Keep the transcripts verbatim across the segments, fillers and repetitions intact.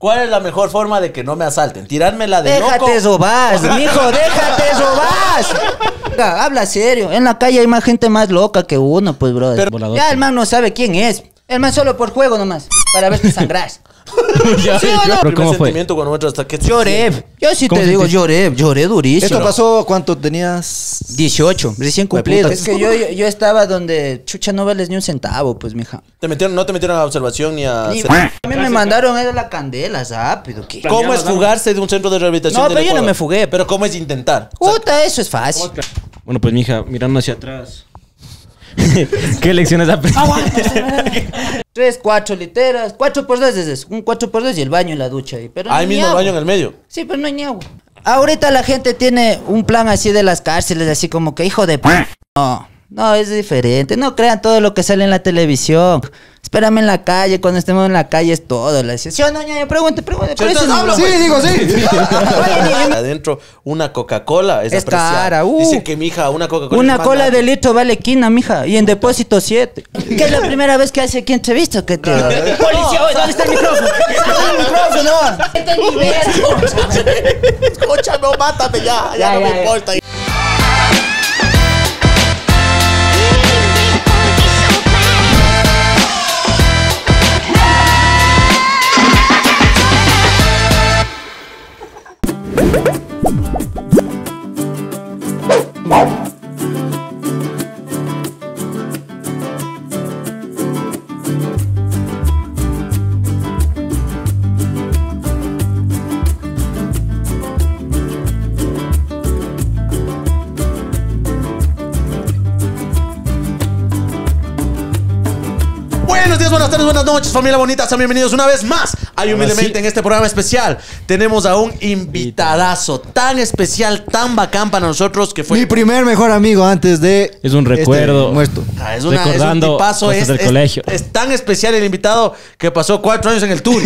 ¿Cuál es la mejor forma de que no me asalten? ¿Tirármela de déjate loco? Déjate robás, mijo, déjate robás. Venga, habla serio. En la calle hay más gente más loca que uno, pues, brother. Pero, ya el man no sabe quién es. El man solo por juego nomás, para verte sangrar. ya, ¿Sí o no? ¿Pero cómo fue? Cuando muestras hasta que lloré. Yo sí te digo, lloré, lloré durísimo. ¿Esto pasó cuánto tenías? dieciocho, recién cumplido. Es que yo, yo, yo estaba donde chucha no vales ni un centavo, pues, mija. ¿Te metieron, no te metieron a observación ni a... Ni, a mí me mandaron a la candela, rápido. ¿Qué? ¿Cómo es fugarse de un centro de rehabilitación? No, pero yo no me fugué. Pero ¿cómo es intentar? Puta, o sea, eso es fácil. Bueno, pues, mija, mirando hacia atrás. ¿Qué lecciones aprendiste? Tres, cuatro literas. Cuatro por dos es eso. Un cuatro por dos y el baño y la ducha ahí. Pero ahí mismo el baño en el medio. Sí, pero no hay ni agua. Ahorita la gente tiene un plan así de las cárceles, así como que hijo de p... No, no, es diferente. No crean todo lo que sale en la televisión. Espérame en la calle, cuando estemos en la calle es todo. La ¿sí o no, ñaño? Pregunte, pregunte. Sí, sí, digo, sí. Adentro, una Coca-Cola es, es cara. Uh, Dicen que, mija, una Coca-Cola una cola de litro vale quina, mija. Y en depósito siete. ¿Qué es la primera vez que hace aquí entrevista? ¿Qué te... Policía, oye, ¿dónde está el micrófono? ¿Dónde está el micrófono? Escúchame o mátame ya. Ya, ya no ya, me ya. importa. Buenos días, buenas tardes, buenas noches, familia bonita. Sean bienvenidos una vez más a Humildemente. En este programa especial tenemos a un invitadazo tan especial, tan bacán para nosotros, que fue mi primer mejor amigo antes de... Es un recuerdo. Este muerto. Ah, es, una, Recordando es un tipazo. cosas Es, del es, colegio. Es tan especial el invitado que pasó cuatro años en el tour.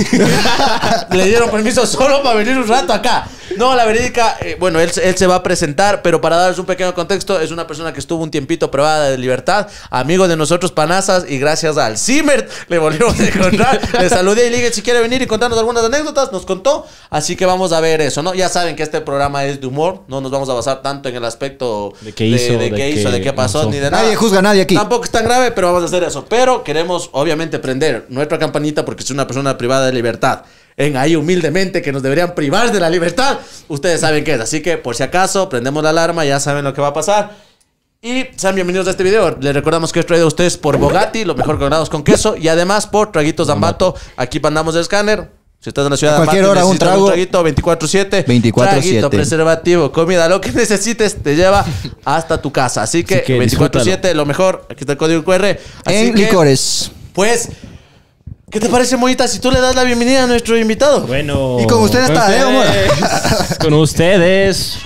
Le dieron permiso solo para venir un rato acá. No, la verídica, eh, bueno, él, él se va a presentar, pero para darles un pequeño contexto, es una persona que estuvo un tiempito privada de libertad, amigo de nosotros panazas, y gracias al Zimmer le volvimos a encontrar. Le saludé y le dije si quiere venir y contarnos algunas anécdotas, nos contó, así que vamos a ver eso, ¿no? Ya saben que este programa es de humor, no nos vamos a basar tanto en el aspecto de qué hizo, de, de, de qué hizo, de qué pasó, ni de nada. Nadie juzga a nadie aquí. Tampoco es tan grave, pero vamos a hacer eso. Pero queremos, obviamente, prender nuestra campanita porque es una persona privada de libertad. En ahí humildemente que nos deberían privar de la libertad. Ustedes saben qué es. Así que por si acaso prendemos la alarma, ya saben lo que va a pasar. Y sean bienvenidos a este video. Les recordamos que es traído a ustedes por Bogatti, lo mejor colorados con queso. Y además por Traguitos Zambato. Aquí mandamos el escáner. Si estás en la ciudad de cualquier Ambato, hora un trago, un traguito veinticuatro siete. veinticuatro siete. Traguito, preservativo, comida, lo que necesites te lleva hasta tu casa. Así que, que veinticuatro siete, lo mejor. Aquí está el código cu erre. Así en que, licores. Pues... ¿qué te parece, Mollita, si tú le das la bienvenida a nuestro invitado? Bueno. Y con usted está, ¿eh, amor? Con ustedes,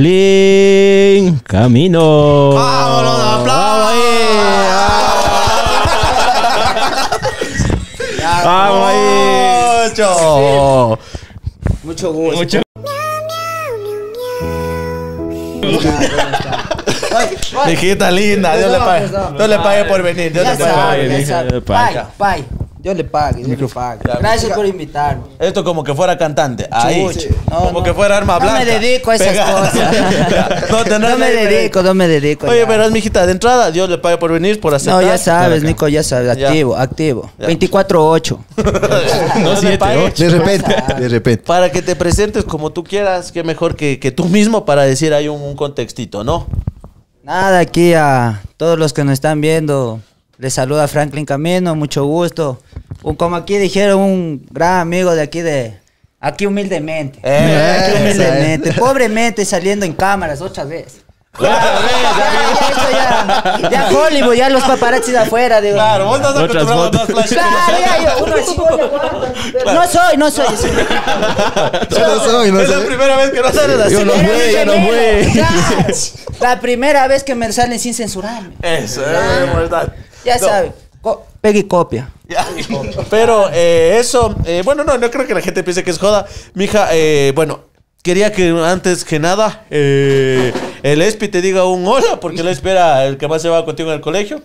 Franklin Camino. ¡Vámonos, aplausos! ¡Vamos ahí! ¡Mucho! Mucho gusto. Mucho. Hijita linda, Dios le pague. Dios le pague por venir. Dios Ya le pague. sabe, ya sabe. Pague. Pague, pague. Yo le pague, yo le pague. Gracias por invitarme. Esto como que fuera cantante. Ahí. Chuch. No, como no. que fuera arma No blanca. me dedico a esas Pegada. cosas. No, tendrás No me la diferencia. dedico, no me dedico. Oye, ya. verás, mijita, de entrada, Dios le pague por venir, por aceptar. No, ya sabes, Nico, ya sabes. Ya. Activo, activo. Ya. veinticuatro ocho. No, siete, pague. ocho. De repente, de repente. Para que te presentes como tú quieras, qué mejor que, que tú mismo para decir hay un, un contextito, ¿no? Nada, aquí a todos los que nos están viendo, les saluda Franklin Camino, mucho gusto. Un, como aquí dijeron, un gran amigo de aquí de... Aquí humildemente. Eh, aquí eh, humildemente. Pobremente saliendo en cámaras otra vez. Ya, ya, ya, ya Hollywood, ya los paparazzis de afuera, digo. Claro, vos estás Otras acostumbrado a fotos. más flash. Claro, ya, yo, uno así, oye, guarda, pero no soy, no soy. Yo no soy, no Es la soy. primera vez que no sales así. Yo no fui, yo no fui. Claro, la primera vez que me salen sin censurarme. Eso, es verdad. Ya No. sabes, co- pega y copia. Ya. Pero eh, eso, eh, bueno, no, no creo que la gente piense que es joda. Mija, eh, bueno, quería que antes que nada eh, el Espi te diga un hola, porque él espera el que más se va contigo en el colegio.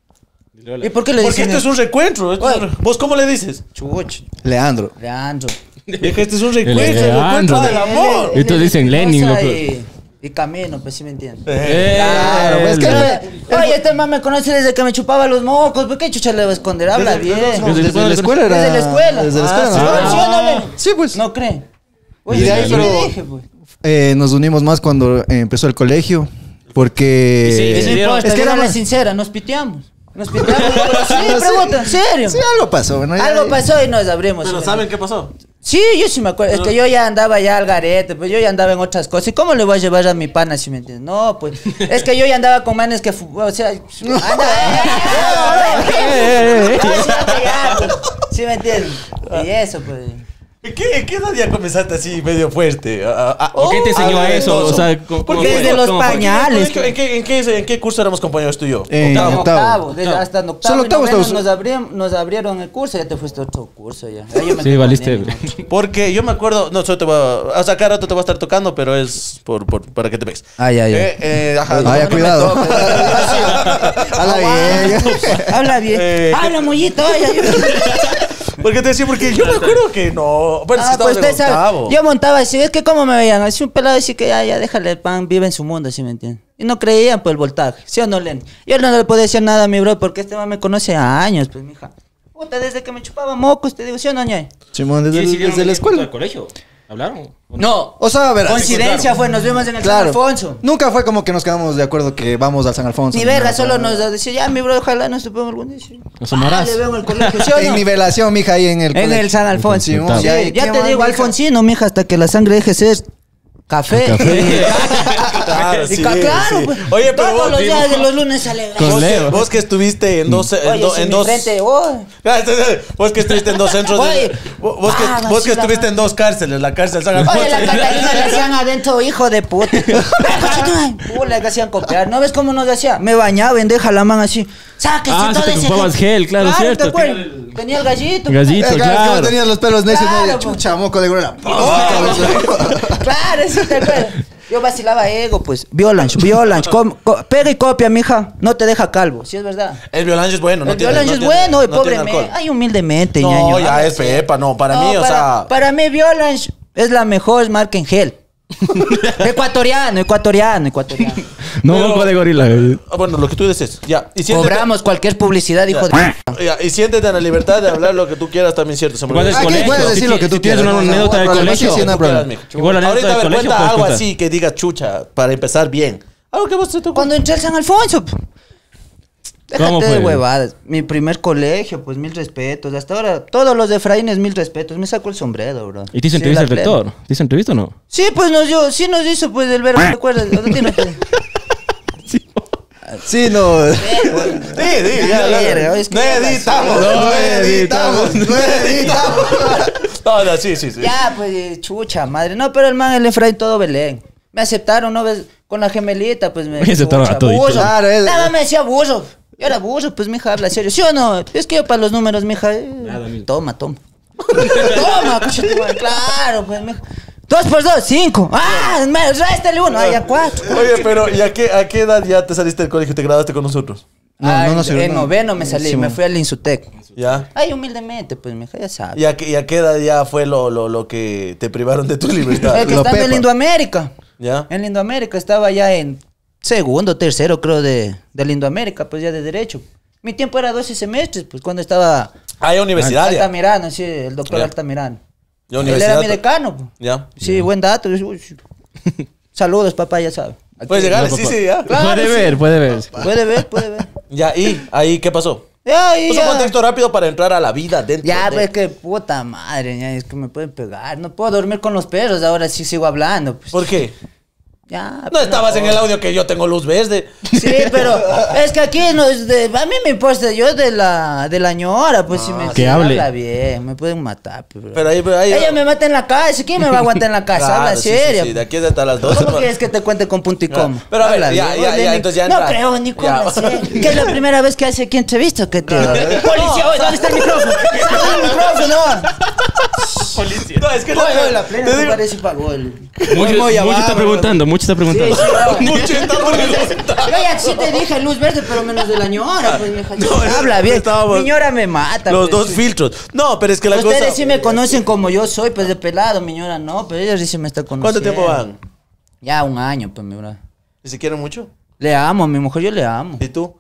¿Y por qué le Porque dicen esto es un recuentro. esto es un- ¿Vos cómo le dices? Chuch, Leandro. Leandro. Vieja, este es un recuerdo, El el recuerdo Leandro. del amor. Y todos dicen Lenin, Cosa loco. Y, y camino, pues sí me entiendes. Eh, Claro, pues, pues que- que oye, este man me conoce desde que me chupaba los mocos. ¿Por qué chucha le va a esconder? Habla Desde- bien. desde- Desde, Desde la escuela era. Desde la escuela. Desde la Ah, escuela. sí. ¿no? ¿Sí o no, Len? Sí, pues. ¿No cree? Y de ahí, sí pero- le dije, pues. Eh, nos unimos más cuando eh, empezó el colegio. Porque. Y sí, y No sí, importa, es que era dígale más- sincera, nos piteamos. Nos piteamos. pero sí, pregunta, ¿en serio? Sí, algo pasó. Bueno, ya- Algo pasó y nos abrimos. Pero sí, ¿saben qué pasó? Sí, yo sí me acuerdo. Es que yo ya andaba ya al garete, pues yo ya andaba en otras cosas. ¿Y cómo le voy a llevar a mi pana, si me entiendes? No, pues. Es que yo ya andaba con manes que. fu- O sea. Anda. ¿Sí me entiendes? Y eso, pues. ¿En qué, en qué edad ya comenzaste así medio fuerte? Ah, ah, ¿Por qué te enseñó ah, eso? O sea, ¿cómo- ¿por cómo qué? fue? Desde los ¿Cómo fue? pañales. ¿En qué, en, qué, en, qué, ¿En qué curso éramos compañeros tú y yo? En En octavo. octavo, desde hasta en octavo. Solo y octavo noveno estabas- nos, abrieron, nos abrieron el curso, ya te fuiste a otro curso ya. Ya yo me Sí, quedé valiste. con él, Porque yo me acuerdo, no, solo te voy a, a sacar rato te voy a estar tocando, pero es por, por, para que te pegues. Ah, ya, ya. Eh, eh, ajá, Ah, no, ya, no me cuidado. toques. Habla bien. ¿no? Habla bien. Eh, Habla, mollito. Ay, ay. Porque te decía, porque yo me acuerdo que no. Bueno, si Ah, estabas pues en usted sabe, octavo. yo montaba así, es que como me veían, así un pelado así que ya, ya déjale el pan, vive en su mundo, así me entienden. Y no creían por el voltaje, ¿sí o no, Len? Yo no le podía decir nada a mi bro porque este man me conoce a años, pues, mija. Puta, desde que me chupaba mocos, te digo, ¿sí o no, ñay? Simón, ¿Y desde, decidieron desde la venir escuela. al colegio? ¿Hablaron? No. O sea, verás. Coincidencia fue, nos vimos en el San Claro. Alfonso. Nunca fue como que nos quedamos de acuerdo que vamos al San Alfonso. Ni verga, solo nos decía, ya, mi bro, ojalá nos topemos algún día. Sí. Nos amarás. Ah, le veo en el colegio, ¿sí o En no? nivelación, mija, ahí en el En colegio. el San Alfonso. Simón, Sí, ya, ya, ¿qué te más, digo, mija? Alfonsino, mija, hasta que la sangre deje ser café. Claro, Y sí, ca- claro, sí. pues, Oye, pero todos vos, los días digo, de los lunes sale. Con vos, que, Leo. vos que estuviste en dos. En, Oye, do- si en mi dos. frente, oh. Ah, sí, sí, Vos que estuviste en dos centros. de- Oye, vos, vos que, ah, vos que sí, la estuviste en dos cárceles, la cárcel San Alfonso. Oye, la Catalina le hacían adentro, hijo de puta. Pula, le hacían copiar. ¿No ves cómo nos hacía? Me bañaba en deja la mano así. Sáquese Ah, todo sí, te ese ocupabas gel, claro, cierto, ¿te acuerdas? tenía el- Tenía el gallito. Gallito, Eh, claro, es que claro. vos tenías los pelos necios, Claro, ¿no? De pues. chucha, moco de gorila. Claro, sí te acuerdas. Yo vacilaba ego, pues. Violange, Violange. com- co- pega y copia, mija. No te deja calvo, sí es verdad. El violange es bueno, no el tiene- Violange no es tiene- bueno, y no pobre tiene me. alcohol. Ay, humildemente, No, ñaño. ya habla es así. pepa, no, para No, mí, o para- sea. Para mí, Violange es la mejor marca en gel. ecuatoriano, ecuatoriano, ecuatoriano. No, Pero- moco de gorila. Ah, Bueno, lo que tú dices, ya. Y siéntete, Cobramos cualquier publicidad, hijo de. ya, y siéntete en la libertad de hablar lo que tú quieras también, cierto. Se me Igual olvidó. del Aquí colegio. puedes decir Si lo que ti- tú si tienes quieras, una no, no, anécdota del no, no, colegio. sí, sí, no hay Tú quieras, problema. mijo. Igual la anécdota Ahorita, a del ver, colegio, cuenta puedes algo contar. así que diga chucha, para empezar bien. Algo que vos te tocó. Cuando entré al San Alfonso. p- Déjate ¿Cómo de fue? huevadas. Mi primer colegio, pues mil respetos. Hasta ahora, todos los de Efraínes, mil respetos. Me saco el sombrero, bro. ¿Y te hizo Sí, entrevista la el plena. rector? ¿Te hizo entrevista o no? Sí, pues nos dio, sí nos hizo, pues, el verbo, ¿te acuerdas? ¿No tiene que- Sí, no. Sí, sí, ya, ya. Verga, es que No ya editamos, pasó. no editamos, no editamos. No, no, sí, sí, sí. Ya, pues, eh, chucha, madre. No, pero el man, el Efraín, todo Belén. Me aceptaron, ¿no ves? Con la gemelita, pues me. Me aceptaron a todito. burro. Claro, es- Nada, me decía burro. Yo era burro, pues, mija, habla serio. ¿Sí o no? Es que yo para los números, mija. eh, Nada, mismo. toma, toma. Toma, cucha tu madre. Claro, pues, mija. Dos por dos, cinco. Ah, me- réstale uno. Ah, ya cuatro. Oye, pero ¿y a qué, a qué edad ya te saliste del colegio y te graduaste con nosotros? No, Ay, no, no sirve, en no. noveno me salí, Sí, me man. fui al Insutec. ¿Ya? Ay, humildemente, pues, mija, ya sabes. ¿Y a qué, y a qué edad ya fue lo, lo, lo que te privaron de tu libertad? El que Lo estaba en pepa. Lindoamérica. ¿Ya? En Lindoamérica estaba ya en segundo, tercero, creo, de, de Lindoamérica, pues ya de derecho. Mi tiempo era doce semestres, pues cuando estaba Ah, ya universidad ya. Altamirano, sí, el doctor Ya. Altamirano. Ya Él universidad. era mi decano. pues. Ya. Sí, buen dato. Uy, sí. Saludos, papá, ya sabe. Aquí. Puedes llegar, No, sí, papá. sí, ya. Claro, puede sí. ver, puede ver. Puede ver, puede ver. Ya, y ahí, ¿qué pasó? Ya, y Pues un ya. contexto rápido para entrar a la vida dentro Ya, de... pues que puta madre, ya, es que me pueden pegar. No puedo dormir con los perros, ahora sí sigo hablando. Pues. ¿Por qué? Ya, No pero- estabas en el audio que yo tengo luz verde. Sí, pero es que aquí no es de, a mí me importa, yo de la de la ñora, pues si me que si hable. habla bien, me pueden matar, pues, bro. Pero ahí, pero ahí... Ella me mata en la casa, ¿quién me va a aguantar en la casa? Claro, Habla sí, sí, seria. sí, de aquí hasta las dos. ¿Cómo quieres que te cuente con punto y Claro. coma? Pero a ver, Habla ya, bien, ya, oye, ya, ni- entonces ya No entra. creo ni cómo Ya. hacer. Que es la primera vez que hace aquí entrevista, que te... Policía, oye, ¿dónde está el micrófono? Saca el micrófono. No, es que Oye, oye, la plena te te digo- parece pagó el... Mucho, Muy mucho abajo, está preguntando, mucho Mochi está preguntando. Sí, sí, no. Mucho está preguntando. Yo ya sí te dije luz verde, pero menos de la ñora, pues, mija. No, es- Habla bien. estábamos- Mi ñora me mata. Los pues. dos filtros. No, pero es que la Ustedes cosa... sí me conocen como yo soy, pues de pelado, mi ñora no, pero ella sí se me está conociendo. ¿Cuánto tiempo van? Ya un año, pues, mi bro. ¿Y se quieren mucho? Le amo, a mi mujer yo le amo. ¿Y tú?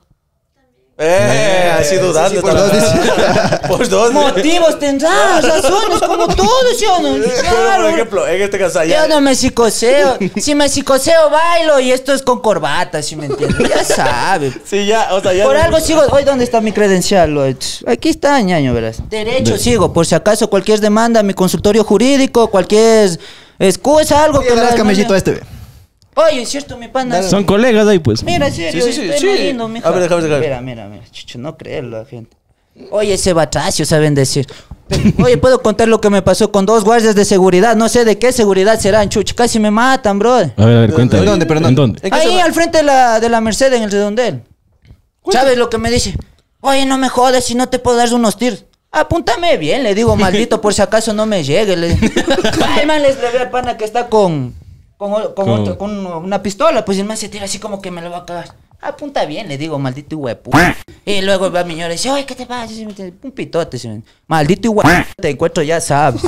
Eh, así dudando. sí, por está dos, la- Por dos. Motivos tendrás, razones, como todos, ¿sí o no? Pero, por Claro. ejemplo, en este caso Yo allá... no me psicoseo. Si me psicoseo, bailo y esto es con corbata, si me entiendes. Ya sabe. Sí, ya, o sea, ya... Por no- algo sigo. Hoy, ¿dónde está mi credencial? Lloyd? Aquí está, ñaño, verás. Derecho sigo, por si acaso cualquier demanda, mi consultorio jurídico, cualquier excusa, algo Oye, la- das camellito a este, ve. Oye, es cierto, mi pana. Son colegas ahí, pues. Mira, en serio, Sí, sí, sí, está sí. lindo, mija. A ver, déjame, déjame. Mira, mira, mira. Chucho, no creerlo la gente. Oye, ese batracio, saben decir. Oye, puedo contar lo que me pasó con dos guardias de seguridad. No sé de qué seguridad serán, chucho. Casi me matan, bro. A ver, a ver, cuéntame. ¿En dónde, pero ¿En dónde? dónde? ¿En qué Ahí se va? al frente de la, de la Merced, en el redondel. ¿Sabes lo que me dice? Oye, no me jodas si no te puedo dar unos tiros. Apúntame bien, le digo, maldito, por si acaso no me llegue. Le... Ay, man, les le ve al pana que está con, con, con, Con- otro- con una pistola. Pues el man se tira así como que me lo va a cagar. Apunta bien, le digo, maldito huepu. Y luego va mi señora y dice, oye, ¿qué te pasa? Un pitote. ¿Sí? Maldito huepu, te encuentro, ya sabes.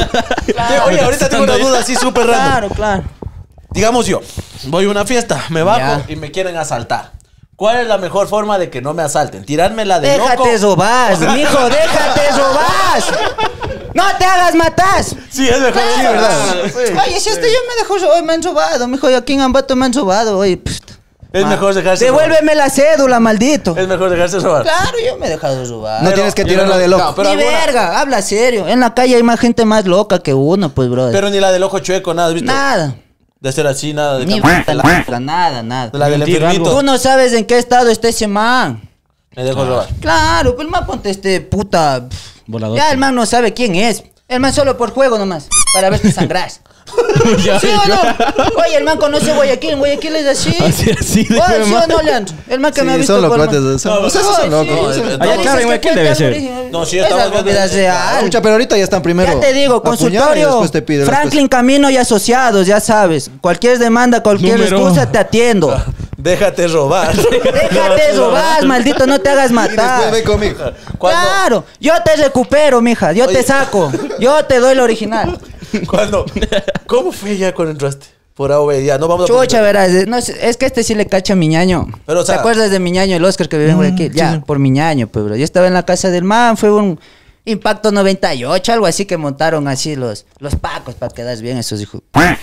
Oye, ahorita tengo una duda así súper random. Claro, claro. Digamos yo, voy a una fiesta, me bajo Ya. y me quieren asaltar. ¿Cuál es la mejor forma de que no me asalten? ¿Tirármela de loco? Déjate robar, mijo, déjate robar. No te hagas matas. Sí, es mejor. Sí, ¿verdad? Oye, si este yo me dejo robar, me han robado, mijo, y aquí en Ambato me han robado, oye. pst. Es Ma- mejor dejarse robar. Devuélveme la cédula, maldito. Es mejor dejarse robar. Claro, yo me he dejado robar. No Pero- tienes que yo tirarla no- de loco. no, pero Ni alguna- verga, habla serio. En la calle hay más gente más loca que uno, pues, brother. Pero ni la del ojo chueco, nada, ¿viste? Nada. De hacer así, nada. De Ni cam- verga, la- nada, nada. de la del Mentir enfermito. Tú no sabes en qué estado está ese man. Me dejo robar. Claro, pues el man ponte este puta. Volador. Ya el man no sabe quién es. El man solo por juego nomás. Para verte sangrar. Ya, ¿Sí o no? Oye, el man conoce Guayaquil. En Guayaquil es así. Así, así de Oye, ¿sí o mal. no, Leandro? El man que me ha Sí, visto son por locotes. man- Son, No, no sé si Oye, son sí. locos. No, Oye, allá, claro, dices en que Guayaquil cuenta debe algo ser. original. No, sí, Esas estamos viendo- movidas de Ah, al- mucha, pero ahorita ya están primero. Ya te digo, apuñalan y consultorio después te piden las Franklin Camino y Asociados, ya sabes. Cualquier demanda, cualquier Número. excusa, te atiendo. Déjate robar. Déjate robar, maldito, no te hagas cosas. Y después matar. ve conmigo. Cuando, Claro, yo te recupero, mija, yo Oye. te saco, yo te doy el original. cuando, ¿cómo fue ya cuando entraste? Por A V, ya, no vamos a... Chucha, verás, eh, no, es, es que este sí le cacha a mi ñaño. Pero, o sea- ¿Te acuerdas de mi ñaño, el Oscar que vive en Guayaquil? Ya, por mi ñaño, pues, bro. Yo estaba en la casa del man, fue un impacto noventa y ocho, algo así que montaron así los, los pacos para quedar bien esos hijos.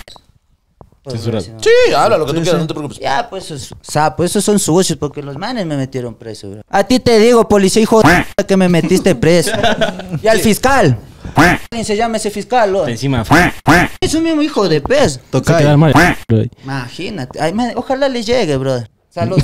Pues, Censurado. sí, no. Sí, habla lo que tú quieras, no te preocupes. Ya, pues esos sapos, esos son sucios porque los manes me metieron preso, bro. A ti te digo, policía hijo de p- que me metiste preso. Y al fiscal. ¿Quién se llama ese fiscal, lo? Encima. Es un mismo hijo de pez. Se Toca queda mal. Imagínate. Ay, man, ojalá le llegue, brother. Salud.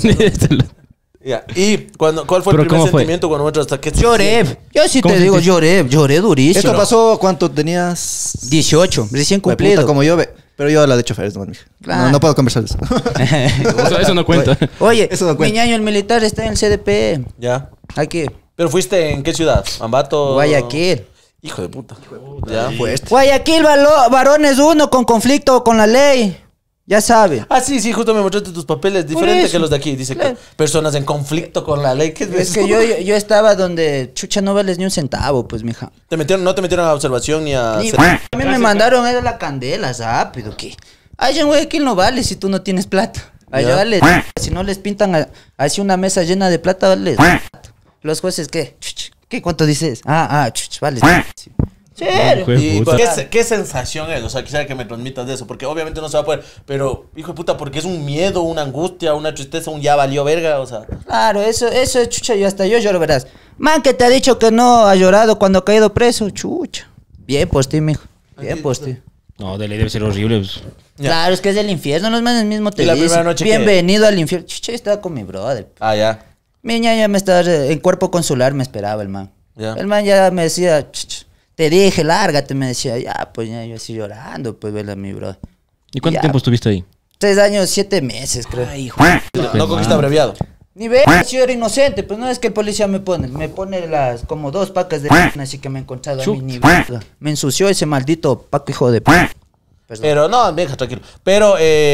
Ya. ¿Y cuando, cuál fue el ¿Pero primer cómo fue? sentimiento cuando entras hasta que... Lloré. Yo sí ¿Cómo te digo, sentiste? lloré. Lloré durísimo. Esto pasó cuánto tenías. dieciocho, recién Puta, cumplido. como yo, ve. Pero yo la de choferes, no, mija. Claro. No, no puedo conversar de eso. Eso, eso no cuenta. Oye, Eso no mi cuenta. ñaño el militar está en el C D P. Ya. Aquí. ¿Pero fuiste en qué ciudad? ¿Ambato? Guayaquil. Hijo de puta. Ya. Guayaquil, valo- varones uno con conflicto con la ley. Ya sabe. Ah, sí, sí, justo me mostraste tus papeles, diferente eso. que los de aquí. Dice Claro. que personas en conflicto con la ley. ¿Qué es, Es eso? que yo, yo, yo estaba donde chucha no vales ni un centavo, pues, mija. ¿Te metieron, no te metieron a observación ni a... Ni- hacer- a mí me mandaron a la candela, rápido, ¿qué? Allá en Guayaquil no vale si tú no tienes plata. Allá Ya. vale, si no les pintan a- así una mesa llena de plata, vale. Los jueces, ¿qué? Chuch, ¿qué? ¿Cuánto dices? Ah, ah, chuch, vale. Sí. ¿Serio? Hijo de Y, puta. ¿qué, se- ¿Qué sensación es? O sea, quisiera que me transmitas de eso, porque obviamente no se va a poder, pero, hijo de puta, porque es un miedo, una angustia, una tristeza, un ya valió verga, o sea... Claro, eso, eso es chucha, yo hasta yo lloro, verás. Man que te ha dicho que no ha llorado cuando ha caído preso, chucha. Bien por ti, mijo. Bien por ti. No, de ley debe ser horrible. pues. Ya. Claro, es que es del infierno, los manes mismo te ¿Y la dicen. primera noche qué? Bienvenido al infierno. Chucha, yo estaba con mi brother. Ah, ya. Mi ñaña me estaba re- en cuerpo consular, me esperaba el man. Ya. El man ya me decía, "Ch, ch, te dije, lárgate", me decía. Ya, pues ya yo así llorando, pues verla a mi brother. ¿Y cuánto Ya. tiempo estuviste ahí? Tres años, siete meses, creo. No cogiste abreviado. Ni ve, si yo era inocente, pues no es que el policía me pone, me pone las como dos pacas de así que me he encontrado a mí, ni verga. Me ensució ese maldito paco hijo de p. Perdón. Pero no, venga, tranquilo. Pero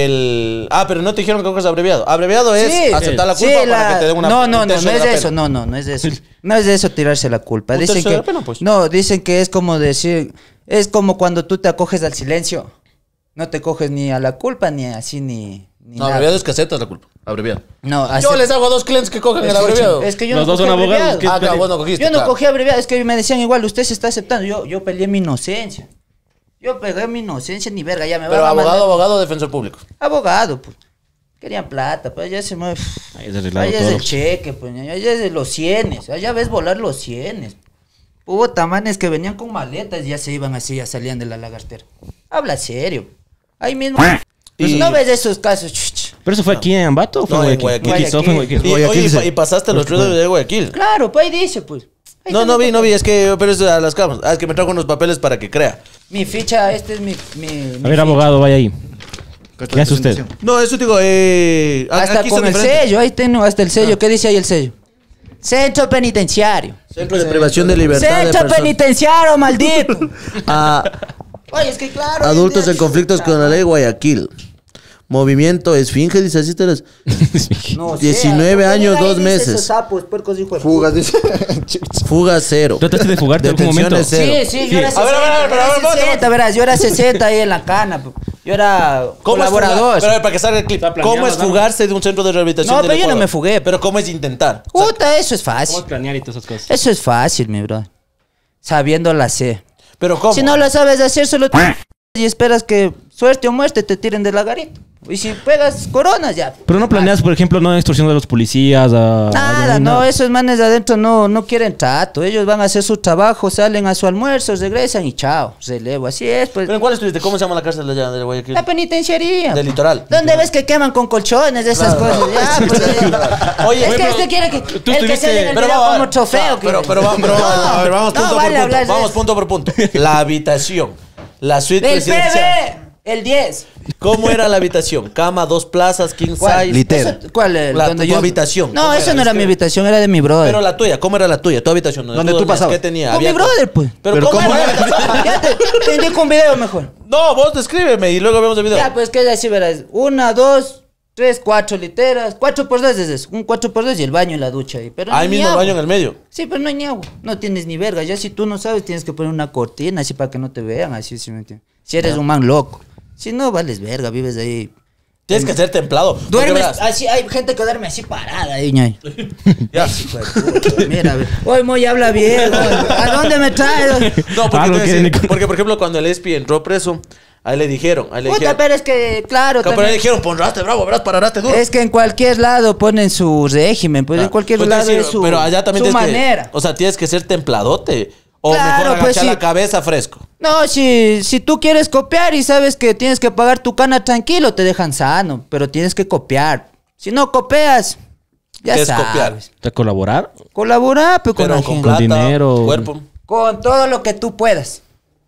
el. Ah, pero no te dijeron que cojas abreviado. Abreviado es Sí, aceptar la sí, culpa la- para que te den una. No, no, un no, no tercio de es la eso, pena. no, no, no es de eso. No es de eso tirarse la culpa. Un Dicen tercio que. de la pena, pues. No, dicen que es como decir. Es como cuando tú te acoges al silencio. No te coges ni a la culpa, ni así, ni. ni No, nada. abreviado es que aceptas la culpa. Abreviado. No, Yo acep- les hago a dos clientes que cogen el Escuchen, abreviado. Es que yo Los no dos son cogí abogados, abreviado. ¿qué? Ah, claro, vos no cogiste. Yo no claro. cogí abreviado, es que me decían igual, usted se está aceptando. Yo, yo peleé mi inocencia. Yo pegué mi inocencia, ni verga, ya me Pero van a abogado, mandar- abogado, defensor público. Abogado, pues. Querían plata, pues allá se mueve. Ahí es arreglado Allá es todo. el cheque, pues. Allá es de los cienes. Allá ves volar los cienes. Puta, manes que venían con maletas y ya se iban así, ya salían de la lagartera. Habla serio. Ahí mismo. Y- No ves esos casos. chuch. ¿Pero eso fue aquí en Ambato o fue No, en en Guayaquil? Guayaquil. Eso fue en Guayaquil. Y, Guayaquil oye, y se- pa- y pasaste los ruidos de Guayaquil. Claro, pues ahí dice, pues. Ahí No, está no mi vi, no papel. vi. Es que, pero es a las cámaras. Ah, es que me trajo unos papeles para que crea. Mi ficha, este es mi. mi, mi A ver, ficha. abogado, vaya ahí. ¿Qué hace usted? No, eso digo, eh. a- Hasta aquí con son el diferentes. sello, ahí tengo hasta el sello. ¿Qué dice ahí el sello? Centro penitenciario. Centro de privación de libertad. de Centro personas. penitenciario, maldito. A Oye, es que claro. adultos hoy en conflictos con la ley Guayaquil. Movimiento Esfinge, dice así. te las- No sé, diecinueve no, años, ahí dos dice meses. esos sapos, puercos, hijo de Fugas, puta. dice. Fuga cero. ¿Trataste de fugarte en algún momento? Detenciones cero. Sí, sí, yo era A ver, a ver, a ver, sesenta, pero a ver, yo era ponte, sesenta, verás, yo era sesenta ahí en la cana. po. Yo era ¿Cómo es fugar? colaborador. Pero a ver, para que salga el clip. planeado, ¿Cómo es ¿no? fugarse de un centro de rehabilitación? No, del pero yo no Ecuador? me fugué. Pero ¿cómo es intentar? O sea, Puta, eso es ¿Cómo fácil. planear y todas esas cosas? Eso es fácil, mi bro. Sabiendo la sé. pero ¿cómo? Si no lo sabes hacer, solo te y esperas que suerte o muerte te tiren de la garita. Y si pegas coronas, ya. Pero no planeas, por ejemplo, no extorsión de los policías a... Nada, a- no, esos manes de adentro no, no quieren trato. Ellos van a hacer su trabajo, salen a su almuerzo, regresan y chao, relevo. Así es, pues. ¿Pero en cuál estuviste? ¿Cómo se llama la cárcel de allá de Guayaquil? La penitenciaría. Del litoral. ¿Dónde ves que queman con colchones de esas cosas? Ya, pues, eh. Oye, es que pero- usted quiere que tú el que estuviste- sale en el Pero video vamos, como trofeo. pero, que- pero, vamos, pero vamos, a ver, vamos No, punto vale por punto. hablar de Vamos eso. punto por punto. La habitación. La suite Del presidencial. P B, el diez. ¿Cómo era la habitación? Cama, dos plazas, king ¿Cuál? size. Litera. Eso- ¿Cuál? El, La- donde tu yo- habitación, No, ¿cómo eso era? no era Es mi que- habitación, era de mi brother. Pero la tuya, ¿cómo era la tuya? Tu habitación. ¿Dónde tú dormías? pasabas? ¿Qué tenía? Con mi Había- brother, pues. Pero, Pero ¿cómo, ¿cómo era? Ya te, te indico un video mejor. No, vos descríbeme y luego vemos el video. Ya, pues que así verás. Una, dos, tres, cuatro literas. Cuatro por dos es eso. Un cuatro por dos y el baño y la ducha ahí. Pero no Ahí hay ni mismo el agua. baño en el medio. Sí, pero no hay ni agua. No tienes ni verga. Ya si tú no sabes, tienes que poner una cortina así para que no te vean. Así, ¿sí me entiendes? Si eres un man loco. Si no, vales verga, vives ahí. Tienes que ser templado. Porque Duermes verás, así, hay gente que duerme así parada ahí, ñay. ya. Hijo de puta, mira, a ver. Hoy Moy habla bien. oye. ¿A dónde me traes? No, porque, Algo te voy a que- decir, porque, por ejemplo, cuando el E S P I entró preso, ahí le dijeron, ahí le Puta, dijeron, pero es que, claro, pero ahí también- le dijeron, ponraste bravo, verás, pararaste duro. es que en cualquier lado ponen su régimen, pues en cualquier Pues, lado decir, es su, pero allá también su tienes manera. que, o sea, tienes que ser templadote. O Claro, mejor agachar pues, sí. la cabeza fresco. No, si, si tú quieres copiar y sabes que tienes que pagar tu cana tranquilo, te dejan sano, pero tienes que copiar. Si no copias, ya ¿Qué es sabes. copiar? ¿Te colaborar? Colaborar pues, con Pero la con gente. plata, dinero. cuerpo. Con todo lo que tú puedas.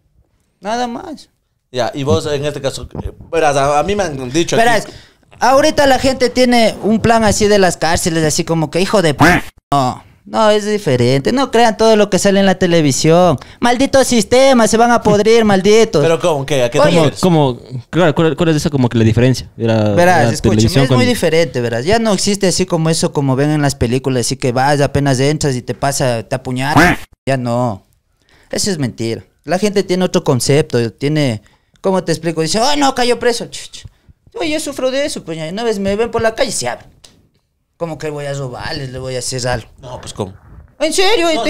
Nada más. Ya, y vos en este caso, eh, verás, a, a mí me han dicho aquí- Verás, ahorita la gente tiene un plan así de las cárceles, así como que hijo de p. No, no, es diferente. No crean todo lo que sale en la televisión. Maldito sistema, se van a podrir, malditos. Pero ¿cómo? ¿Qué? ¿A qué te Oye, refieres? Como, claro, ¿cuál, cuál es esa como que la diferencia? de la- de Verás, la escúchame, televisión es con- muy diferente, verás. Ya no existe así como eso, como ven en las películas, así que vas, apenas entras y te pasa, te apuñalan. Ya no. Eso es mentira. La gente tiene otro concepto, tiene, ¿cómo te explico? Dice, ay, no, cayó preso. Ch, ch. Oye, yo sufro de eso, pues ya, una vez me ven por la calle y se abren. ¿Cómo que voy a robarles? Le voy a hacer algo. No, pues ¿cómo? ¿En serio? Te-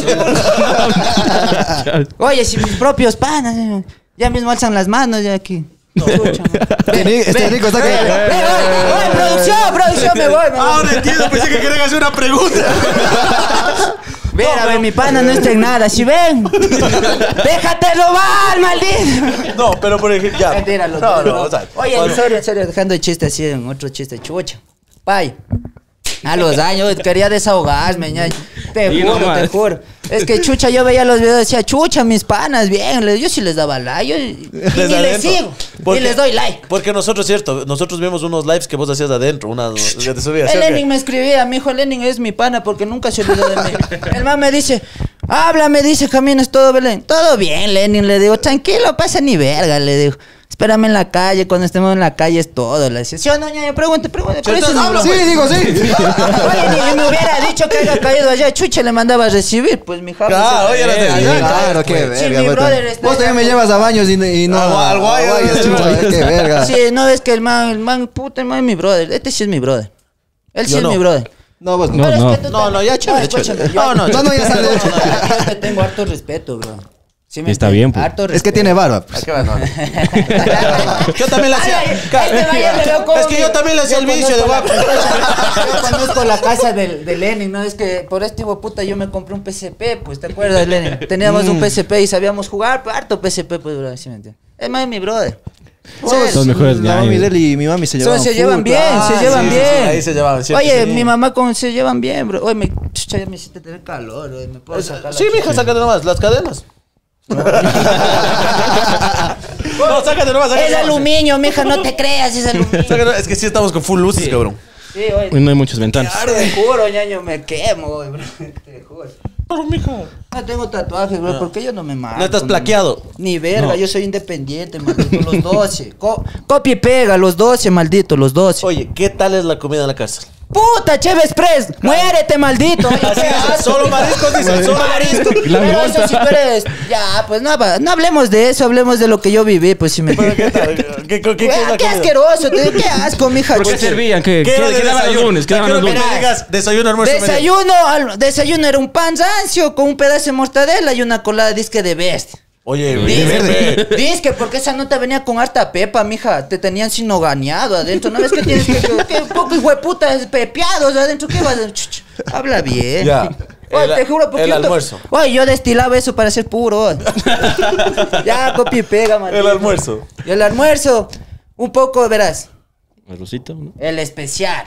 Oye, si mis propios panas, eh, ya mismo alzan las manos ya aquí. Chucha, man. Este rico está que. Ve, ve, oye, oye, producción, producción, me voy, me voy. Ahora entiendo, pensé que querían hacer una pregunta. Mira, ve, mi pana no está en nada, si ven. Déjate robar, maldito. No, pero por ejemplo, ya. Mentira, loco. No, no, o sea, Oye, bueno, en serio, en serio, dejando el chiste así en otro chiste, chucha. Pay. A los años quería desahogarme, ña. Te Sí, juro, nomás. te juro. Es que chucha, yo veía los videos y decía, chucha, mis panas, bien. le- Yo sí les daba like. Yo, y Les ni les adentro. sigo. Porque- Y les doy like. Porque nosotros, cierto, nosotros vimos unos lives que vos hacías adentro, unas que te subías. ¿sí El o qué? Lenin me escribía, mi hijo Lenin es mi pana porque nunca se olvidó de mí. El man me dice, habla, me dice, caminas todo Belén. Todo bien, Lenin, le digo, tranquilo, pasa ni verga, le digo. espérame en la calle, cuando estemos en la calle es todo. Le decía, ¿sí o no, ñaño? Pregunte, pregunte. Sí, entonces, habla, Sí, digo, sí. Oye, ni, ni me hubiera dicho que haya caído allá, chucha, le mandaba a recibir, pues mi japa. Claro, oye, eras de allá. Claro, qué Sí, verga. mi vos brother también. está Vos también me allá, llevas a baños y, y no. Al- al guayo, a guayos, chucha. chucha, qué verga. Sí, no ves que el man, el man, puta, el man es mi brother. Este sí es mi brother. Él sí Yo es no. mi brother. No, vos No, no. Pero es no. que tú No, también- no, ya chévere, chévere. escúchame, yo- No, no, No, no, ya sale. Yo te tengo harto respeto, bro. ¿Sí me Está entiendes? bien, pues. Harto Es que respeto. tiene barba. ¿A qué va? No, no. Yo también le hacía. Ay, este vaya me veo como Es que yo también le hacía el yo vicio de conozco guapo. la- Yo conozco la casa del, de Lenin, ¿no? Es que por este hijo de puta yo me compré un P S P, pues, ¿te acuerdas, Lenin? Teníamos un P S P y sabíamos jugar, pues, harto P S P, pues, bro, ¿sí me entiendes? Es más, es mi brother. Todos, Son mejores La mami años. de él y mi mami se So, llevaban. se full, llevan bien, claro. se llevan sí, bien. sí, ahí se llevaban, cierto, Oye, sí. mi mamá con se llevan bien, bro. Oye, me, chucha, ya me hiciste tener calor, oye, me puedo sacar la Sí, mija, sácate nomás. Las cadenas. No, sácate nomás. sácate Es nomás. aluminio, mija, no te creas, es aluminio. Sácate nomás. Es que sí estamos con full luces, cabrón. Sí, oye. No hay muchas ventanas. Te juro, ñaño, me quemo, oye, bro. Te juro. Pero, mija. No tengo tatuajes, bro, porque yo no me mato. No estás ni- plaqueado. Ni verga, No. yo soy independiente, maldito, los doce. Co- copia y pega, los doce, maldito, los doce. Oye, ¿qué tal es la comida en la cárcel? Puta, Cheve Express, muérete, maldito. Oye, Así qué es, asco. solo mariscos, dice, solo mariscos. La Pero multa. eso sí, tú eres. Ya, pues no, va- no hablemos de eso, hablemos de lo que yo viví, pues si me. Pero, ¿qué tal? ¿Qué, qué, qué, qué es Qué, la qué comida? asqueroso, te digo, qué asco, mija. ¿Por qué Chucha. servían? ¿Qué, ¿Qué qué, era de qué daban los desayuno? lunes? ¿Qué daban Quiero los que lunes? me digas desayuno, almuerzo, media. Desayuno, al- desayuno era un pan rancio con un pedazo de mortadela y una colada disque de best. Oye, Oye, verde. Disque, porque esa nota venía con harta pepa, mija. Te tenían sinoganeado adentro. ¿No ves que tienes que, que, que poco hijo de puta pepeados adentro? ¿Qué vas a...? Chuch, habla bien. Ya. Oye, El- te juro, porque el yo to- almuerzo. Oye, yo destilaba eso para ser puro. oye. Ya, copia y pega, man. El almuerzo. Y el almuerzo, un poco, verás, Arrocito, ¿no? el especial.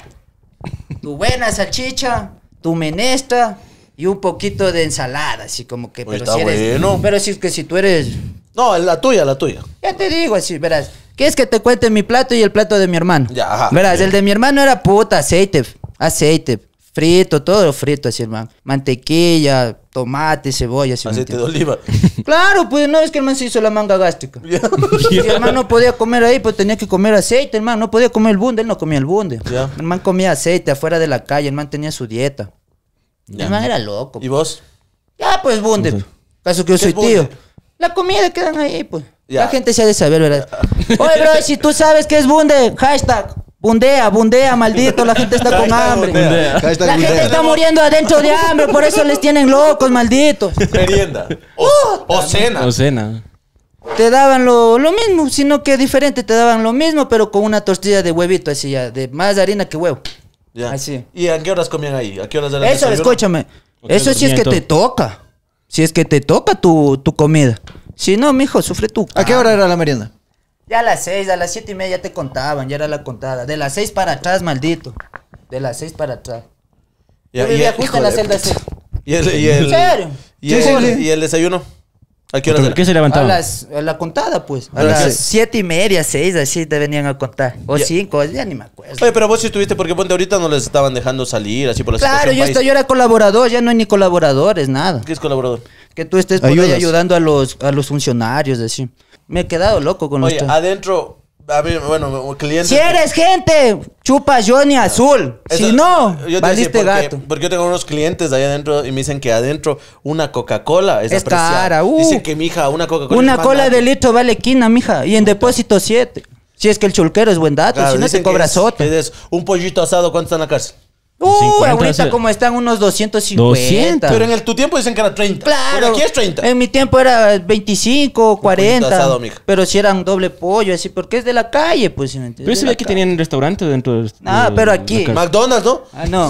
Tu buena salchicha, tu menestra y un poquito de ensalada, así como que... Oye, Pero está si eres, bueno. pero si es que si tú eres... No, la tuya, la tuya. Ya te digo así, verás. ¿Quieres que te cuente mi plato y el plato de mi hermano? Ya, ajá. Verás, Bien. el de mi hermano era puta, aceite, aceite, frito, todo frito así, hermano. Mantequilla, tomate, cebolla, así. ¿me Aceite de entiendes? oliva. Claro, pues no es que el man se hizo la manga gástrica. Ya. Y el hermano no podía comer ahí, pues tenía que comer aceite, hermano. No podía comer el bunde, él no comía el bunde. Ya. El man comía aceite afuera de la calle, el man tenía su dieta. Ya. El man era loco. ¿Y vos? Ya, pues bunde. Entonces, Caso que yo ¿qué soy es bunde? tío. La comida quedan ahí, pues. Ya. La gente se ha de saber, ¿verdad? Oye, bro, si tú sabes qué es bunde, hashtag, bundea, bundea, maldito, la gente está con Hashtag hambre. bundea. Hashtag La gente bundea. está muriendo adentro de hambre, por eso les tienen locos, malditos. Merienda. O, o cena. O cena. Te daban lo, lo mismo, sino que diferente, te daban lo mismo, pero con una tortilla de huevito, así ya, de más harina que huevo. Ya. Así. ¿Y a qué horas comían ahí? ¿A qué horas era el Eso, desayuno? escúchame, Ok, eso sí es que dormimiento. te toca. Si es que te toca tu, tu comida. Si no, mijo, sufre tu... ¿A qué hora era la merienda? Ya a las seis, a las siete y media ya te contaban, ya era la contada. De las seis para atrás, maldito. De las seis para atrás. Ya, Yo vivía y- justo hijo en la de celda puta. seis. ¿Y el, y el, ¿En serio? ¿Y, Sí, el, sí, sí. ¿Y el desayuno? ¿A qué horas ¿Por era? qué se A, levantaban? las, a la contada, pues. A Pero las sí. siete y media, seis, así te venían a contar. O Ya. cinco, ya ni me acuerdo. Oye, pero vos sí estuviste porque ponte ahorita no les estaban dejando salir así por la Claro, situación yo, país. estoy, yo era colaborador, ya no hay ni colaboradores, nada. ¿Qué es colaborador? Que tú estés por ahí Ayudas. ayudando a los, a los funcionarios, así. Me he quedado loco con los... Oye, adentro, a mí, bueno, clientes... Si eres gente, chupa Johnny Azul. Eso- Si no, yo te valiste decía, porque, gato. Porque yo tengo unos clientes ahí adentro y me dicen que adentro una Coca-Cola es, Es apreciada. cara, uh. Dicen que, mija, una Coca-Cola Una es más cola barato. de litro vale quina, mija. Y en depósito siete. Si es que el chulquero es buen dato, Claro, si no dicen te cobra que es- sota. que es un pollito asado, ¿cuánto está en la cárcel? Uh, cincuenta, ahorita sí. como están unos doscientos cincuenta. doscientos. Pero en el, tu tiempo dicen que era treinta. Claro. Bueno, aquí es treinta. En mi tiempo era veinticinco, cuarenta. asado, mija. Pero si era un doble pollo, así, porque es de la calle, pues. ¿sí me entiendes? Pero De ese la día que calle. tenían restaurante dentro de... Ah, de pero la aquí. casa. McDonald's, ¿no? Ah, no.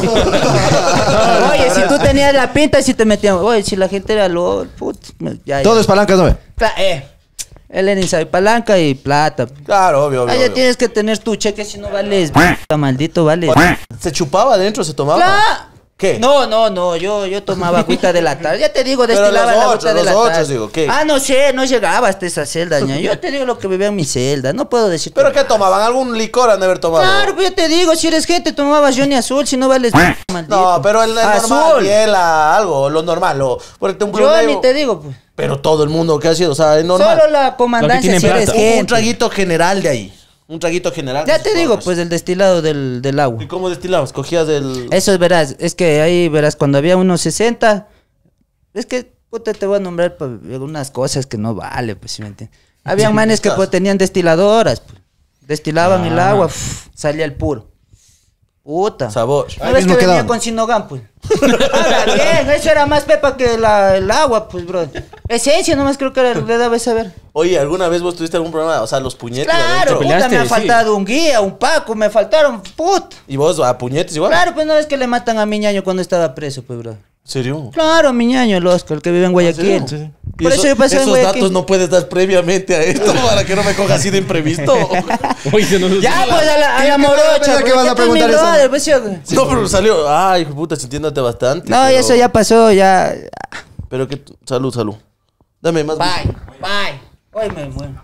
Oye, si tú tenías la pinta, si te metían. Oye, si la gente era lo. Put, ya, ya. Todo es palancas, ¿no ve? Cla- eh. El Lenin sabe palanca y plata. Claro, obvio, obvio. Ah, ya obvio. tienes que tener tu cheque, si no vales. p- maldito, vales. ¿Se chupaba adentro? ¿Se tomaba? Cla- ¿Qué? No, no, no, yo, yo tomaba agüita de la tarde. Ya te digo, Pero destilaba los la otros, agüita de los la otros, tarde. digo, ¿qué? Ah, no sé, no llegaba hasta esa celda, ña. Yo te digo lo que bebía en mi celda, no puedo decir. ¿Pero qué tomaban? ¿Algún licor han de haber tomado? Claro, pues yo te digo, si eres gente, tomabas Johnny Azul, si no vales maldito. No, pero el, el normal, Azul. biela, algo, lo normal. Lo, por ejemplo, un Blue Johnny, Label. te digo, pues. Pero todo el mundo que ha sido, o sea, es normal. Solo la comandancia tiene si eres plata. Un gente. traguito general de ahí. Un traguito general. Ya te digo, pues el destilado del, del agua. ¿Y cómo destilabas? Cogías del... Eso es verás, es que ahí verás, cuando había unos sesenta, es que puta te voy a nombrar pues, algunas cosas que no vale, pues si me entiendes. Había manes que pues, tenían destiladoras, pues. Destilaban el agua, uf, salía el puro. Puta. Sabor. ¿No Ahí ves que mismo venía quedaban. con Sinogan, pues? Ahora bien, eso era más pepa que la, el agua, pues, bro. Esencia nomás creo que era, le daba saber. Oye, ¿alguna vez vos tuviste algún problema? O sea, los puñetes Claro, adentro. puta, peleaste, me ha sí. faltado un guía, un paco, me faltaron, puta. ¿Y vos a puñetes igual? Claro, pues no es que le matan a mi ñaño cuando estaba preso, pues, bro. ¿En serio? Claro, mi ñaño, el Oscar, el que vive en Guayaquil. Sí, sí. Y Por eso, yo pasé en esos Guayaquil. datos no puedes dar previamente a esto para que no me coja así de imprevisto. Oye, se nos- Ya, pues a la, a ¿Qué- la qué- morocha. qué pues, vas a ya preguntar terminó, eso? después yo- No, pero salió. Ay, hijo de puta, sintiéndote bastante. No, pero- y eso ya pasó, ya. Pero que. Salud, salud. Dame más. Bye, bye. Hoy me muero.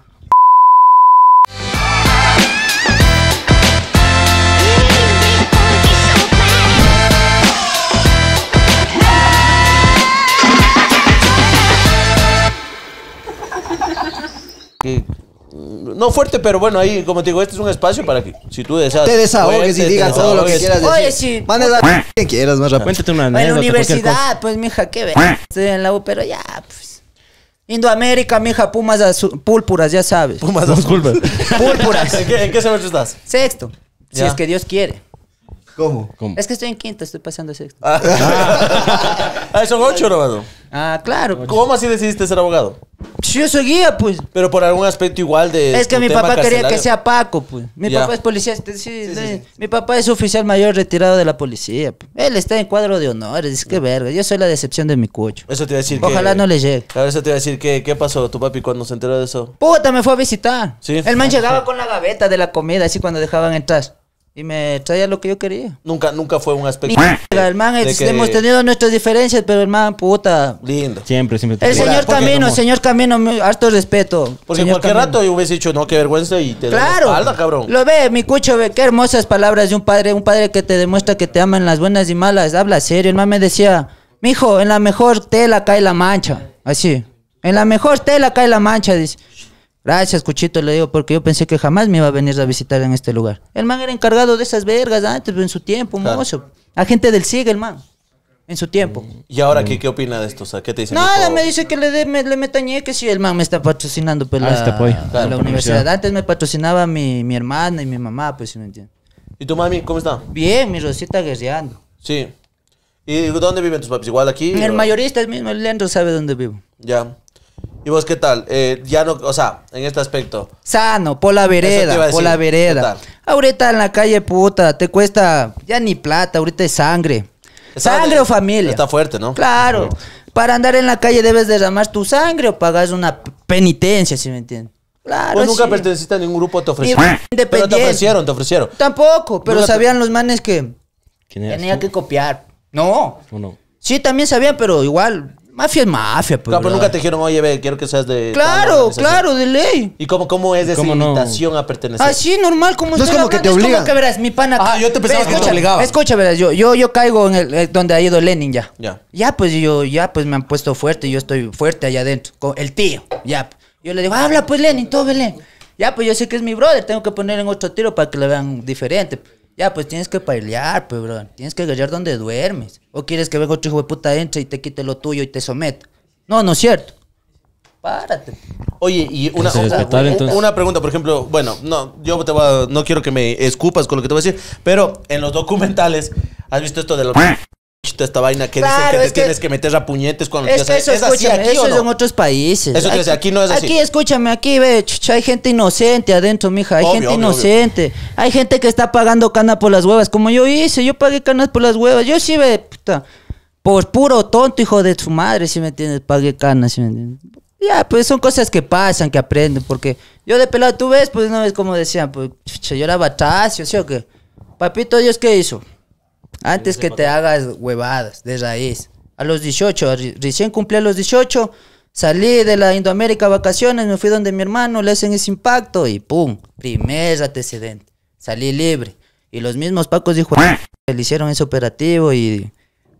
Que- No fuerte, pero bueno, ahí, como te digo, este es un espacio para que, si tú deseas. Te desahogues y cuentes, digas te todo lo que desahogues. quieras decir. Oye, sí. Mandes a quien quieras más rápido. Cuéntate una En la anécdota, cualquier cosa. universidad, pues, mija, qué ve. Estoy en la U, pero ya, pues. Indoamérica, mija, pumas azu- púrpuras, ya sabes. Pumas, Disculpa. Púrpuras. ¿En qué, en qué semestre estás? Sexto. Si Ya. es que Dios quiere. ¿Cómo? ¿Cómo? Es que estoy en quinto, estoy pasando a sexto. Ah, son ocho, hermano. Ah, claro. pues. ¿Cómo así decidiste ser abogado? Yo soy guía, pues. Pero por algún aspecto igual de. Es que tu mi tema papá quería que carcelario. sea Paco, pues. Mi Ya. papá es policía. este, sí, le- Mi papá es oficial mayor retirado de la policía. pues. Él está en cuadro de honores. Dice que verga. Yo soy la decepción de mi cucho. Eso te iba a decir Ojalá que. no le llegue. Claro, eso te iba a decir que. ¿Qué pasó tu papi cuando se enteró de eso? Puta, me fue a visitar. Sí. El man llegaba con la gaveta de la comida, así cuando dejaban entrar. Y me traía lo que yo quería. Nunca, nunca fue un aspecto. Mierda, el man, de es- que- hemos tenido nuestras diferencias, pero el man, puta. Lindo. Siempre, siempre. El Mira, señor porque Camino, como- señor Camino, me- harto respeto. Porque en señor cualquier Camino. rato yo hubiese dicho, no, qué vergüenza y te doy la Claro. espalda, cabrón. Lo ve, mi cucho, ve, qué hermosas palabras de un padre, un padre que te demuestra que te ama en las buenas y malas. Habla serio. El man me decía, mijo, en la mejor tela cae la mancha. Así. En la mejor tela cae la mancha, dice. Gracias, Cuchito, le digo, porque yo pensé que jamás me iba a venir a visitar en este lugar. El man era encargado de esas vergas antes, en su tiempo, Claro. mozo. Agente del S I G, el man. En su tiempo. ¿Y ahora qué, qué opina de esto? O sea, ¿qué te dice? Nada, mijo? me dice que le, de, me, le metañé que si el man me está patrocinando pues, Ah, la, sí te apoya. a Claro, la por universidad. Antes me patrocinaba mi, mi hermana y mi mamá, pues, si me entiendes. ¿Y tu mami cómo está? Bien, mi Rosita guerreando. Sí. ¿Y dónde viven tus papis? ¿Igual aquí? El o- mayorista es mismo, el Leandro sabe dónde vivo. Ya. ¿Y vos qué tal? Eh, ya no, o sea, en este aspecto. Sano, por la Eso te iba a vereda, decir. por la ¿Qué vereda. tal? Ahorita en la calle, puta, te cuesta ya ni plata, ahorita es sangre. Está- Sangre o familia. Está fuerte, ¿no? Claro. Para andar en la calle debes derramar tu sangre o pagas una p- penitencia, si me entiendes. Claro, Vos nunca sí. perteneciste a ningún grupo, te ofrecieron. Pero te Independiente. ofrecieron, te ofrecieron. Tampoco, pero Nunca te- sabían los manes que ¿Quién eras tenía tú? que copiar. No. ¿O no? Sí, también sabían, pero igual, mafia es mafia, pues. Claro, pero bro. nunca te dijeron, oye, ve, quiero que seas de. tal Claro, organización". claro, de ley. ¿Y cómo, cómo es esa ¿Cómo no? invitación a pertenecer? Así, normal, como No es estoy como que hablando, te es obligan. como que verás, mi pana. Ah, yo te pensaba Ve, que te escucha, obligaban. Escucha, verás, yo, yo, yo caigo en el eh, donde ha ido Lenin ya. Ya. Ya, pues yo, ya, pues me han puesto fuerte, yo estoy fuerte allá adentro. Con el tío, ya. Yo le digo, habla pues Lenin, todo Belén. Ya, pues yo sé que es mi brother, tengo que poner en otro tiro para que le vean diferente. Ya, pues tienes que pelear, pues, bro. Tienes que guerrear donde duermes. O quieres que venga otro hijo de puta entre y te quite lo tuyo y te someta. No, no es cierto. Párate. Oye, y una, Eso es una- respetable, entonces. una pregunta, por ejemplo, bueno, no, yo te voy a- no quiero que me escupas con lo que te voy a decir, pero en los documentales, ¿has visto esto de los esta vaina que Claro, dicen que te es que- tienes que meter a puñetes cuando Es te que eso, ¿Es así escúchame, aquí eso o es no? en otros países. Eso te decía, aquí no es así. Aquí, escúchame, aquí, ve, chucha, hay gente inocente adentro, mija. Hay Obvio, gente obvio, inocente. Hay gente que está pagando cana por las huevas, como yo hice. Yo pagué canas por las huevas. Yo sí, ve, puta, por puro tonto, hijo de su madre, si me entiendes, pagué canas, si me entiendes. Ya, pues son cosas que pasan, que aprenden, porque yo de pelado, tú ves, pues no ves como decían, pues, chucha, yo era batacio, ¿sí o qué? Papito Dios, ¿qué hizo? Antes que te hagas huevadas de raíz. A los dieciocho, re- recién cumplí a los dieciocho, salí de la Indoamérica a vacaciones, me fui donde mi hermano, le hacen ese impacto y pum, primer antecedente. Salí libre. Y los mismos pacos dijo, le hicieron ese operativo y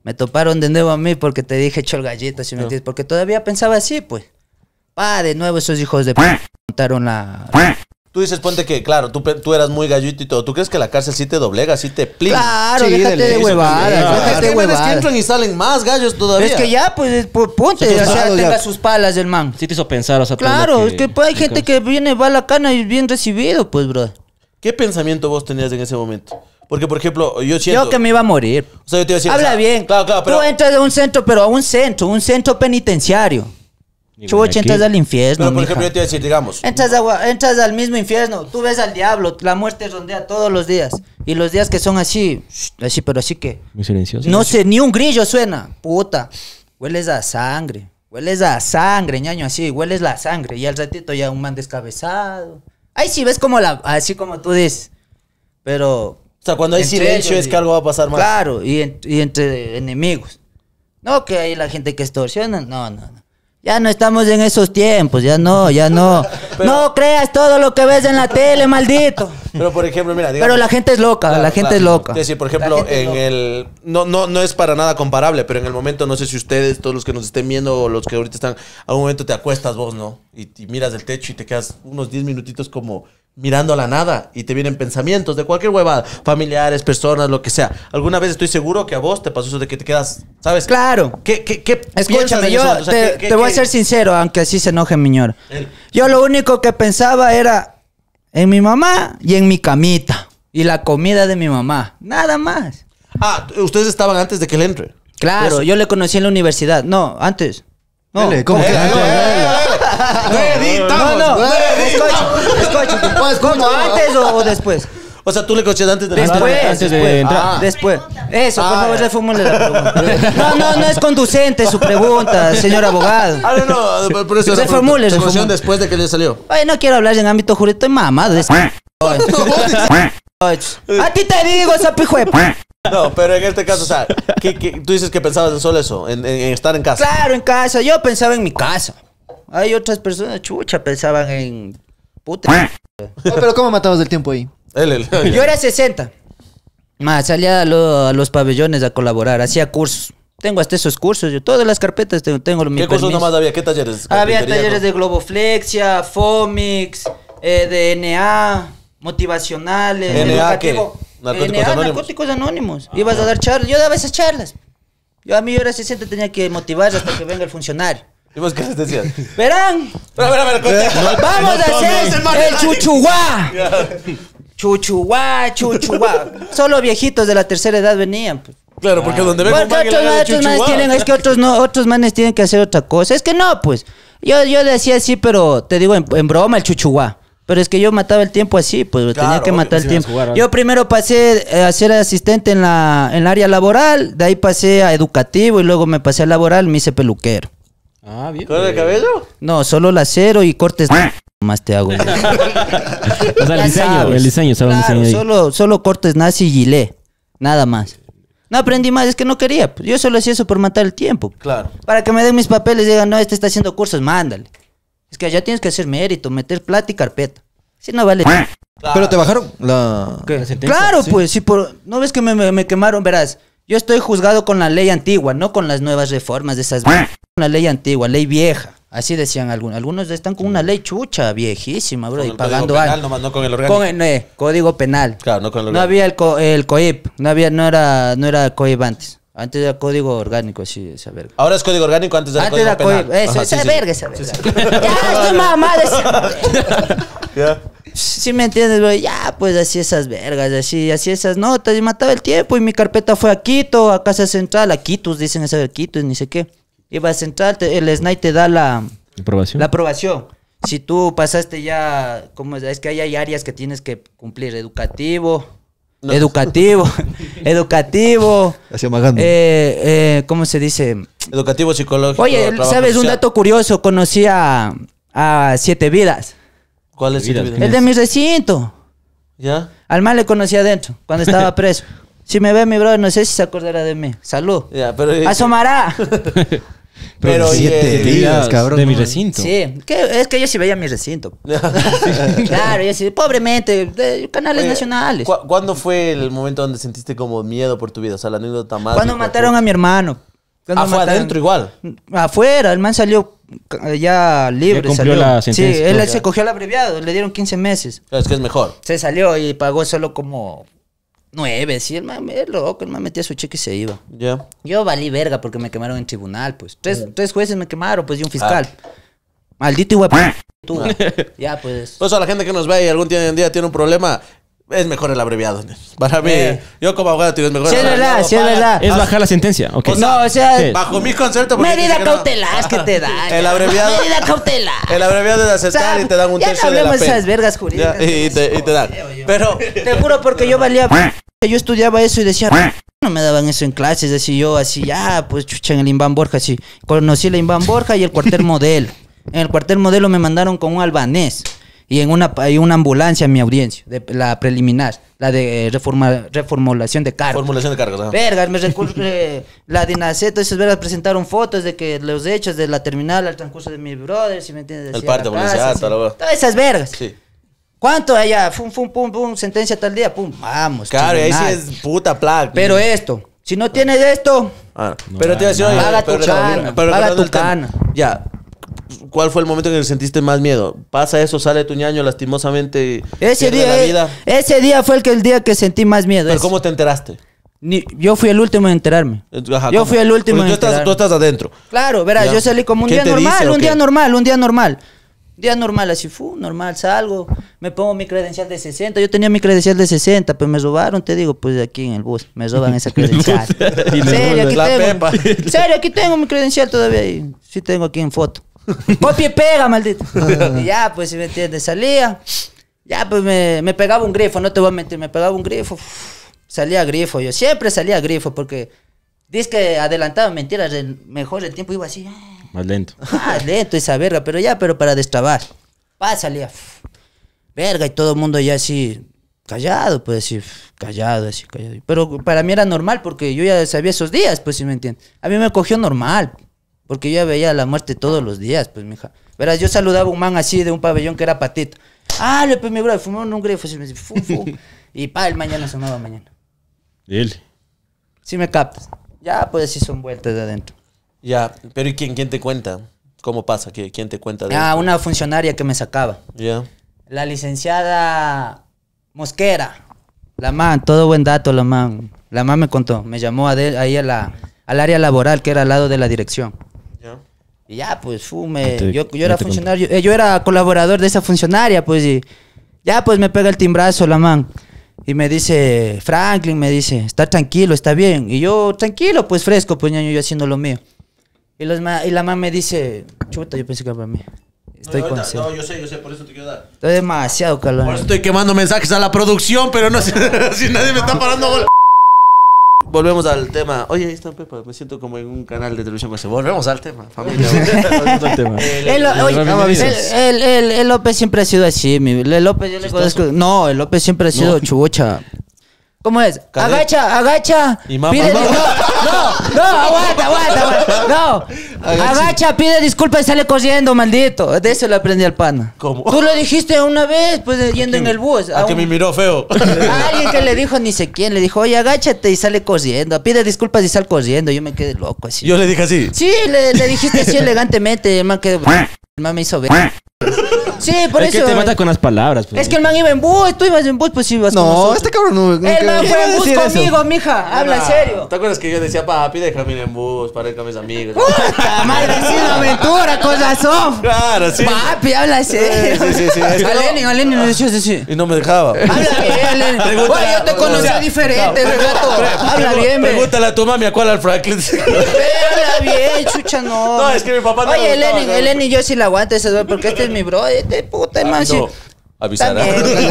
Me toparon de nuevo a mí porque te dije hecho el gallito, si me entiendes. Porque todavía pensaba así, pues. Pa, de nuevo esos hijos de p... montaron la... Tú dices, ponte que, claro, tú, pe- tú eras muy gallito y todo. ¿Tú crees que la cárcel sí te doblega, sí te plim? Claro, Sí, déjate de de ley, huevadas, Ah, déjate es de que hay veces que huevadas. entran y salen más gallos todavía. Es que ya, pues, pu- ponte, Sí, o sea, claro, tenga ya. sus palas el man. Sí te hizo pensar, o sea, todo lo Claro, es que pues, hay gente que viene, va a la cana y bien recibido, pues, bro. ¿Qué pensamiento vos tenías en ese momento? Porque, por ejemplo, yo siento... Yo que me iba a morir. O sea, yo te iba a decir... Habla o sea, bien. Claro, claro, pero... Tú entras a un centro, pero a un centro, un centro penitenciario. Y Chucha, bueno, aquí- entras al infierno, Pero, por mija. ejemplo, yo te iba a decir, digamos... Entras, a gua- entras al mismo infierno, tú ves al diablo, la muerte rondea todos los días. Y los días que son así, así, pero así que... Muy silencioso. No sé, ni un grillo suena. Puta, hueles a sangre. Hueles a sangre, ñaño, así, hueles la sangre. Y al ratito ya un man descabezado. Ahí sí ves como la, así como tú dices. Pero... O sea, cuando hay entre silencio ellos es y- que algo va a pasar más. Claro, y, en- y entre enemigos. No que hay la gente que extorsiona, no, no, no. Ya no estamos en esos tiempos, ya no, ya no. No creas todo lo que ves en la tele, maldito. Pero, por ejemplo, mira, digamos... Pero la gente es loca, Claro, la gente claro. es loca. Es decir, por La ejemplo, gente es en loca. el... No, no, no es para nada comparable, pero en el momento, no sé si ustedes, todos los que nos estén viendo o los que ahorita están, a un momento te acuestas vos, ¿no? Y, y miras el techo y te quedas unos diez minutitos como mirando a la nada y te vienen pensamientos de cualquier huevada, familiares, personas, lo que sea. Alguna vez estoy seguro que a vos te pasó eso de que te quedas, ¿sabes? Claro. ¿Qué, qué, qué piensas Escúchame, en yo ese momento? O sea, te, ¿qué- qué- te voy a qué- ser sincero, aunque así se enoje mi ñora. El- Yo lo único que pensaba era en mi mamá y en mi camita. Y la comida de mi mamá. Nada más. Ah, ustedes estaban antes de que él entre. Claro, Eso. yo le conocí en la universidad. No, antes. No, Dele, ¿cómo Eh, que eh, antes? eh, eh, No editamos, no, no, no editamos. escucha, escucha. ¿Cómo, antes o, o después? O sea, tú le conocías antes de Después, entrar. antes de después, entrar. ah, después. Eso, por Ah, favor, ya. reformule la pregunta. No, no, no es conducente su pregunta, señor abogado. Ah, no, no, por- por eso. la Reformule, pregunta. ¿Se conocieron reformule. después de que le salió? Oye, no quiero hablar en ámbito jurídico, estoy mamado. de esa- Oye, a ti te digo, sapijo de p- No, pero en este caso, o sea, ¿qué, qué- tú dices que pensabas en solo eso, en, en- en estar en casa. Claro, en casa. Yo pensaba en mi casa. Hay otras personas, chucha, pensaban en... Puta. Oh, pero ¿cómo matabas el tiempo ahí? Él, él. Yo era sesenta. Más, salía a, lo- a los pabellones a colaborar, hacía cursos. Tengo hasta esos cursos, yo todas las carpetas tengo, tengo mi ¿Qué cursos permiso. nomás había? ¿Qué talleres? Había Carpintería, talleres ¿no? de globoflexia, Fomix, eh, de N A, motivacionales, ¿N A qué? educativo. Narcóticos N A, Anónimos. Narcóticos Anónimos. Ibas a dar charlas, yo daba esas charlas. Yo a mí yo era sesenta, tenía que motivar hasta que venga el funcionario. ¿Y vos qué les decías? Verán, Pero, a ver, a ver, contexto. vamos a No, no, hacer no, no, el no, chuchuá. Ya. Chuchuá, chuchuá. Solo viejitos de la tercera edad venían. Pues. Claro, porque donde vengo un Porque man y le otros, habla de otros manes chuchuá. tienen, es que otros no, otros manes tienen que hacer otra cosa. Es que no, pues. Yo, yo decía así, pero te digo en, en broma el chuchuá. Pero es que yo mataba el tiempo así, pues Claro, tenía que obvio, matar si el ibas a tiempo. jugar, ¿vale? Yo primero pasé eh, a ser asistente en la en el área laboral, de ahí pasé a educativo y luego me pasé a laboral, me hice peluquero. Ah, bien. ¿Con el cabello? No, solo lacero y cortes más te hago. O sea, el Ya diseño, sabes. el diseño, solo el Claro, diseño ahí. solo, solo cortes nazi y gilet. Nada más. No aprendí más, es que no quería. Pues yo solo hacía eso por matar el tiempo. Claro. Para que me den mis papeles y digan, no, este está haciendo cursos, mándale. Es que allá tienes que hacer mérito, meter plata y carpeta. Si no vale. Pero te bajaron la... ¿Qué? La sentencia, Claro, sí. pues, si por... ¿No ves que me, me- me quemaron? Verás, yo estoy juzgado con la ley antigua, no con las nuevas reformas de esas... Con la ley antigua, ley vieja. Así decían algunos. Algunos están con una ley chucha, viejísima, bro, Con y el pagando código penal años. nomás, no con el orgánico. Con el eh, código penal. Claro, no con el No orgánico. había el, co- el COIP, no había, no era, no era COIP antes. Antes era código orgánico, así, esa verga. Ahora es código orgánico, antes era Antes código era penal. COIP, eso, Ajá, esa sí, sí. verga, esa verga. Ya, estoy mamada. esa- Ya. Si me entiendes, bro, ya, pues así esas vergas, así, así esas notas, y mataba el tiempo, y mi carpeta fue a Quito, a Casa Central, a Quitos, dicen esa de Quitos, ni sé qué. Iba a Central, te- el S N A I te da la, ¿Aprobación? la aprobación. Si tú pasaste ya, ¿cómo es? Es que ahí hay áreas que tienes que cumplir, educativo, No. educativo, educativo, Así amagando. eh, eh, ¿cómo se dice? Educativo, psicológico. Oye, trabajo ¿sabes un social. dato curioso? Conocí a, a Siete Vidas, ¿Cuál es Vidas, tu vida? el de mi recinto. ¿Ya? Al mal le conocí adentro, cuando estaba preso. Si me ve mi brother, no sé si se acordará de mí. Salud. Ya, pero... Asomará. Pero, y siete el- días, cabrón. De mi no. recinto. Sí, que, es que yo sí veía mi recinto. Claro, yo sí, pobremente, de canales Oye, nacionales. ¿cu- ¿Cuándo fue el momento donde sentiste como miedo por tu vida? O sea, la anécdota más... Cuando mataron a mi hermano. Cuando Ah, fue mataron- adentro igual. Afuera, el man salió eh, ya libre. Ya cumplió salió. la sentencia, Sí, él todo. se cogió el abreviado, le dieron quince meses. Es que es mejor. Se salió y pagó solo como nueve, sí, el man, es loco, el man metía su cheque y se iba. Ya. Yo valí verga porque me quemaron en tribunal, pues. Tres, tres jueces me quemaron, pues, y un fiscal. Maldito hijo de p- tú. Ya, pues. Por eso a la gente que nos ve y algún día, día tiene un problema, es mejor el abreviado. Para mí, Eh. yo como abogado digo, es mejor Sí, el es verdad, abreviado. sí, es Paga- verdad. Es bajar la sentencia. ok. O sea, No, o sea, ¿qué? Bajo mi concepto... porque medida dice que no. cautelar que te dan. El ya. abreviado... Medida cautelar. El abreviado es acercar O sea, y te dan un ya no tercio de la hablemos de pena. esas vergas jurídicas. Ya, y, te, y te dan. Pero... Te juro porque yo valía... Yo estudiaba eso y decía... No me daban eso en clases, así yo, así, ya, pues chucha, en el Iván Borja, así. Conocí la Iván Borja y el cuartel modelo. En el cuartel modelo me mandaron con un albanés y en una, hay una ambulancia a mi audiencia, de, la preliminar, la de eh, reforma, reformulación de cargos. Formulación de cargos. ajá. Vergas, me recuerdo, eh, la Dinaceto, esas vergas presentaron fotos de que los hechos de la terminal al transcurso de mi brother, si me entiendes. El decía parte, la casa, policía, así. toda la hueá. Todas esas vergas. Sí. ¿Cuánto allá? Fum, fum, pum, pum, sentencia tal día, pum, vamos. Claro, y ahí sí tribunal. es puta placa. Pero esto, si no tienes esto, Ah, pero te iba a decir, oye, Paga tu pero- cana, pero paga recordando tu el tema, cana. Ya. ¿Cuál fue el momento en el que sentiste más miedo? ¿Pasa eso, sale tu ñaño lastimosamente? ese pierde día, la eh, vida? ese día fue el, que, el día que sentí más miedo. ¿Pero ese. cómo te enteraste? Ni- yo fui el último en enterarme. Ajá, yo ¿cómo? fui el último Porque en tú estás, tú enterarme. estás adentro. Claro, verás, Ya. yo salí como un ¿Quién día te dice normal, o un qué? día normal, un día normal. Día normal, así, fu, normal, salgo, me pongo mi credencial de sesenta. Yo tenía mi credencial de sesenta, pues me robaron, te digo, pues aquí en el bus, me roban esa credencial. Y le Serio, aquí La tengo. pepa. Serio, aquí tengo mi credencial todavía y sí tengo aquí en foto. Copia y pega, maldito. Y ya, pues, si me entiendes, salía. Ya, pues me, me pegaba un grifo, no te voy a mentir, me pegaba un grifo. Salía grifo, yo siempre salía grifo porque dices que adelantaba mentiras, el- mejor el tiempo iba así. Más lento. Ah, lento esa verga, pero ya, pero para destrabar. Pa, salía. Verga, y todo el mundo ya así, callado, pues así, callado, así, callado. Pero para mí era normal porque yo ya sabía esos días, pues, si me entiendes. A mí me cogió normal, porque yo ya veía la muerte todos los días, pues, mija. Verás, yo saludaba a un man así de un pabellón que era patito. Ah, le pues mi bro, fumó un grifo, así, me decía, fum, fum. Y pa, el mañana sonaba mañana. Él. Si me captas. Ya, pues así son vueltas de adentro. Ya, pero ¿y quién, quién te cuenta? ¿Cómo pasa? ¿Qui- ¿Quién te cuenta de Ah, eso? una funcionaria que me sacaba. Ya. La licenciada Mosquera. La man, todo buen dato, la man. La man me contó. Me llamó a de- ahí a la, al área laboral, que era al lado de la dirección. Ya. Y ya, pues, fume. Te- Yo, yo ya era te funcionario. eh, yo era colaborador de esa funcionaria, pues, y ya, pues, me pega el timbrazo la man. Y me dice, Franklin, me dice, está tranquilo, está bien. Y yo, tranquilo, pues, fresco, pues, ñaño, yo haciendo lo mío. Y, los ma- y la man me dice, chuta, yo pensé que era para mí. Estoy no, con ahorita- sed. no, yo sé, yo sé, por eso te quiero dar. Estoy demasiado Por calor. eso estoy quemando mensajes a la producción, pero no sé si nadie me está parando bola. Volvemos al tema. Oye, ahí está Pepa. Me siento como en un canal de televisión. Me dice, volvemos al tema, familia. Volvemos al tema. El, oye, No me el, avisas. el- el- el López siempre ha sido así. Mi, el López yo le conozco. No, el López siempre ha sido chubucha. ¿Cómo es? Cadet. Agacha, agacha. Y mama. pide, no, no, no, aguanta, aguanta, aguanta. No. Agacha, pide disculpas y sale corriendo, maldito. De eso le aprendí al pana. ¿Cómo? Tú lo dijiste una vez, pues yendo en el bus. A que un- me miró feo. a alguien que le dijo ni sé quién, le dijo, oye, agáchate y sale corriendo. Pide disculpas y sale corriendo. Yo me quedé loco así. Yo le dije así. Sí, le, le dijiste así elegantemente, el man que... El man me hizo ver. Sí, por Es que eso... te mata con las palabras. Pues. Es que el man iba en bus, tú ibas en bus, pues ibas con No, nosotros. este cabrón no. El man nunca- fue en bus ¿Quién va a decir conmigo, eso? mija, habla en serio. ¿Te acuerdas que yo decía, papi, déjame ir en bus para ir con mis amigos? Puta madre, ha sido aventura, con razón. Claro, sí. Papi, habla en serio. Sí, sí, sí. Es que A no- Lenin, a Lenin le decías así. Y no me dejaba. Habla bien, Lenin. Pregúntale- Oye, yo te o conocía sea, diferente, no, gato. pre- Habla pre- bien, ve. Pregúntale a tu mami a cuál al Franklin. Habla bien, chucha, no. No, es que mi papá no Oye, le gustaba, Lenin, ¿no? el Lenin yo sí la aguanto ese güey, porque este es mi bro, este puta, man, sí. No, avisará. También.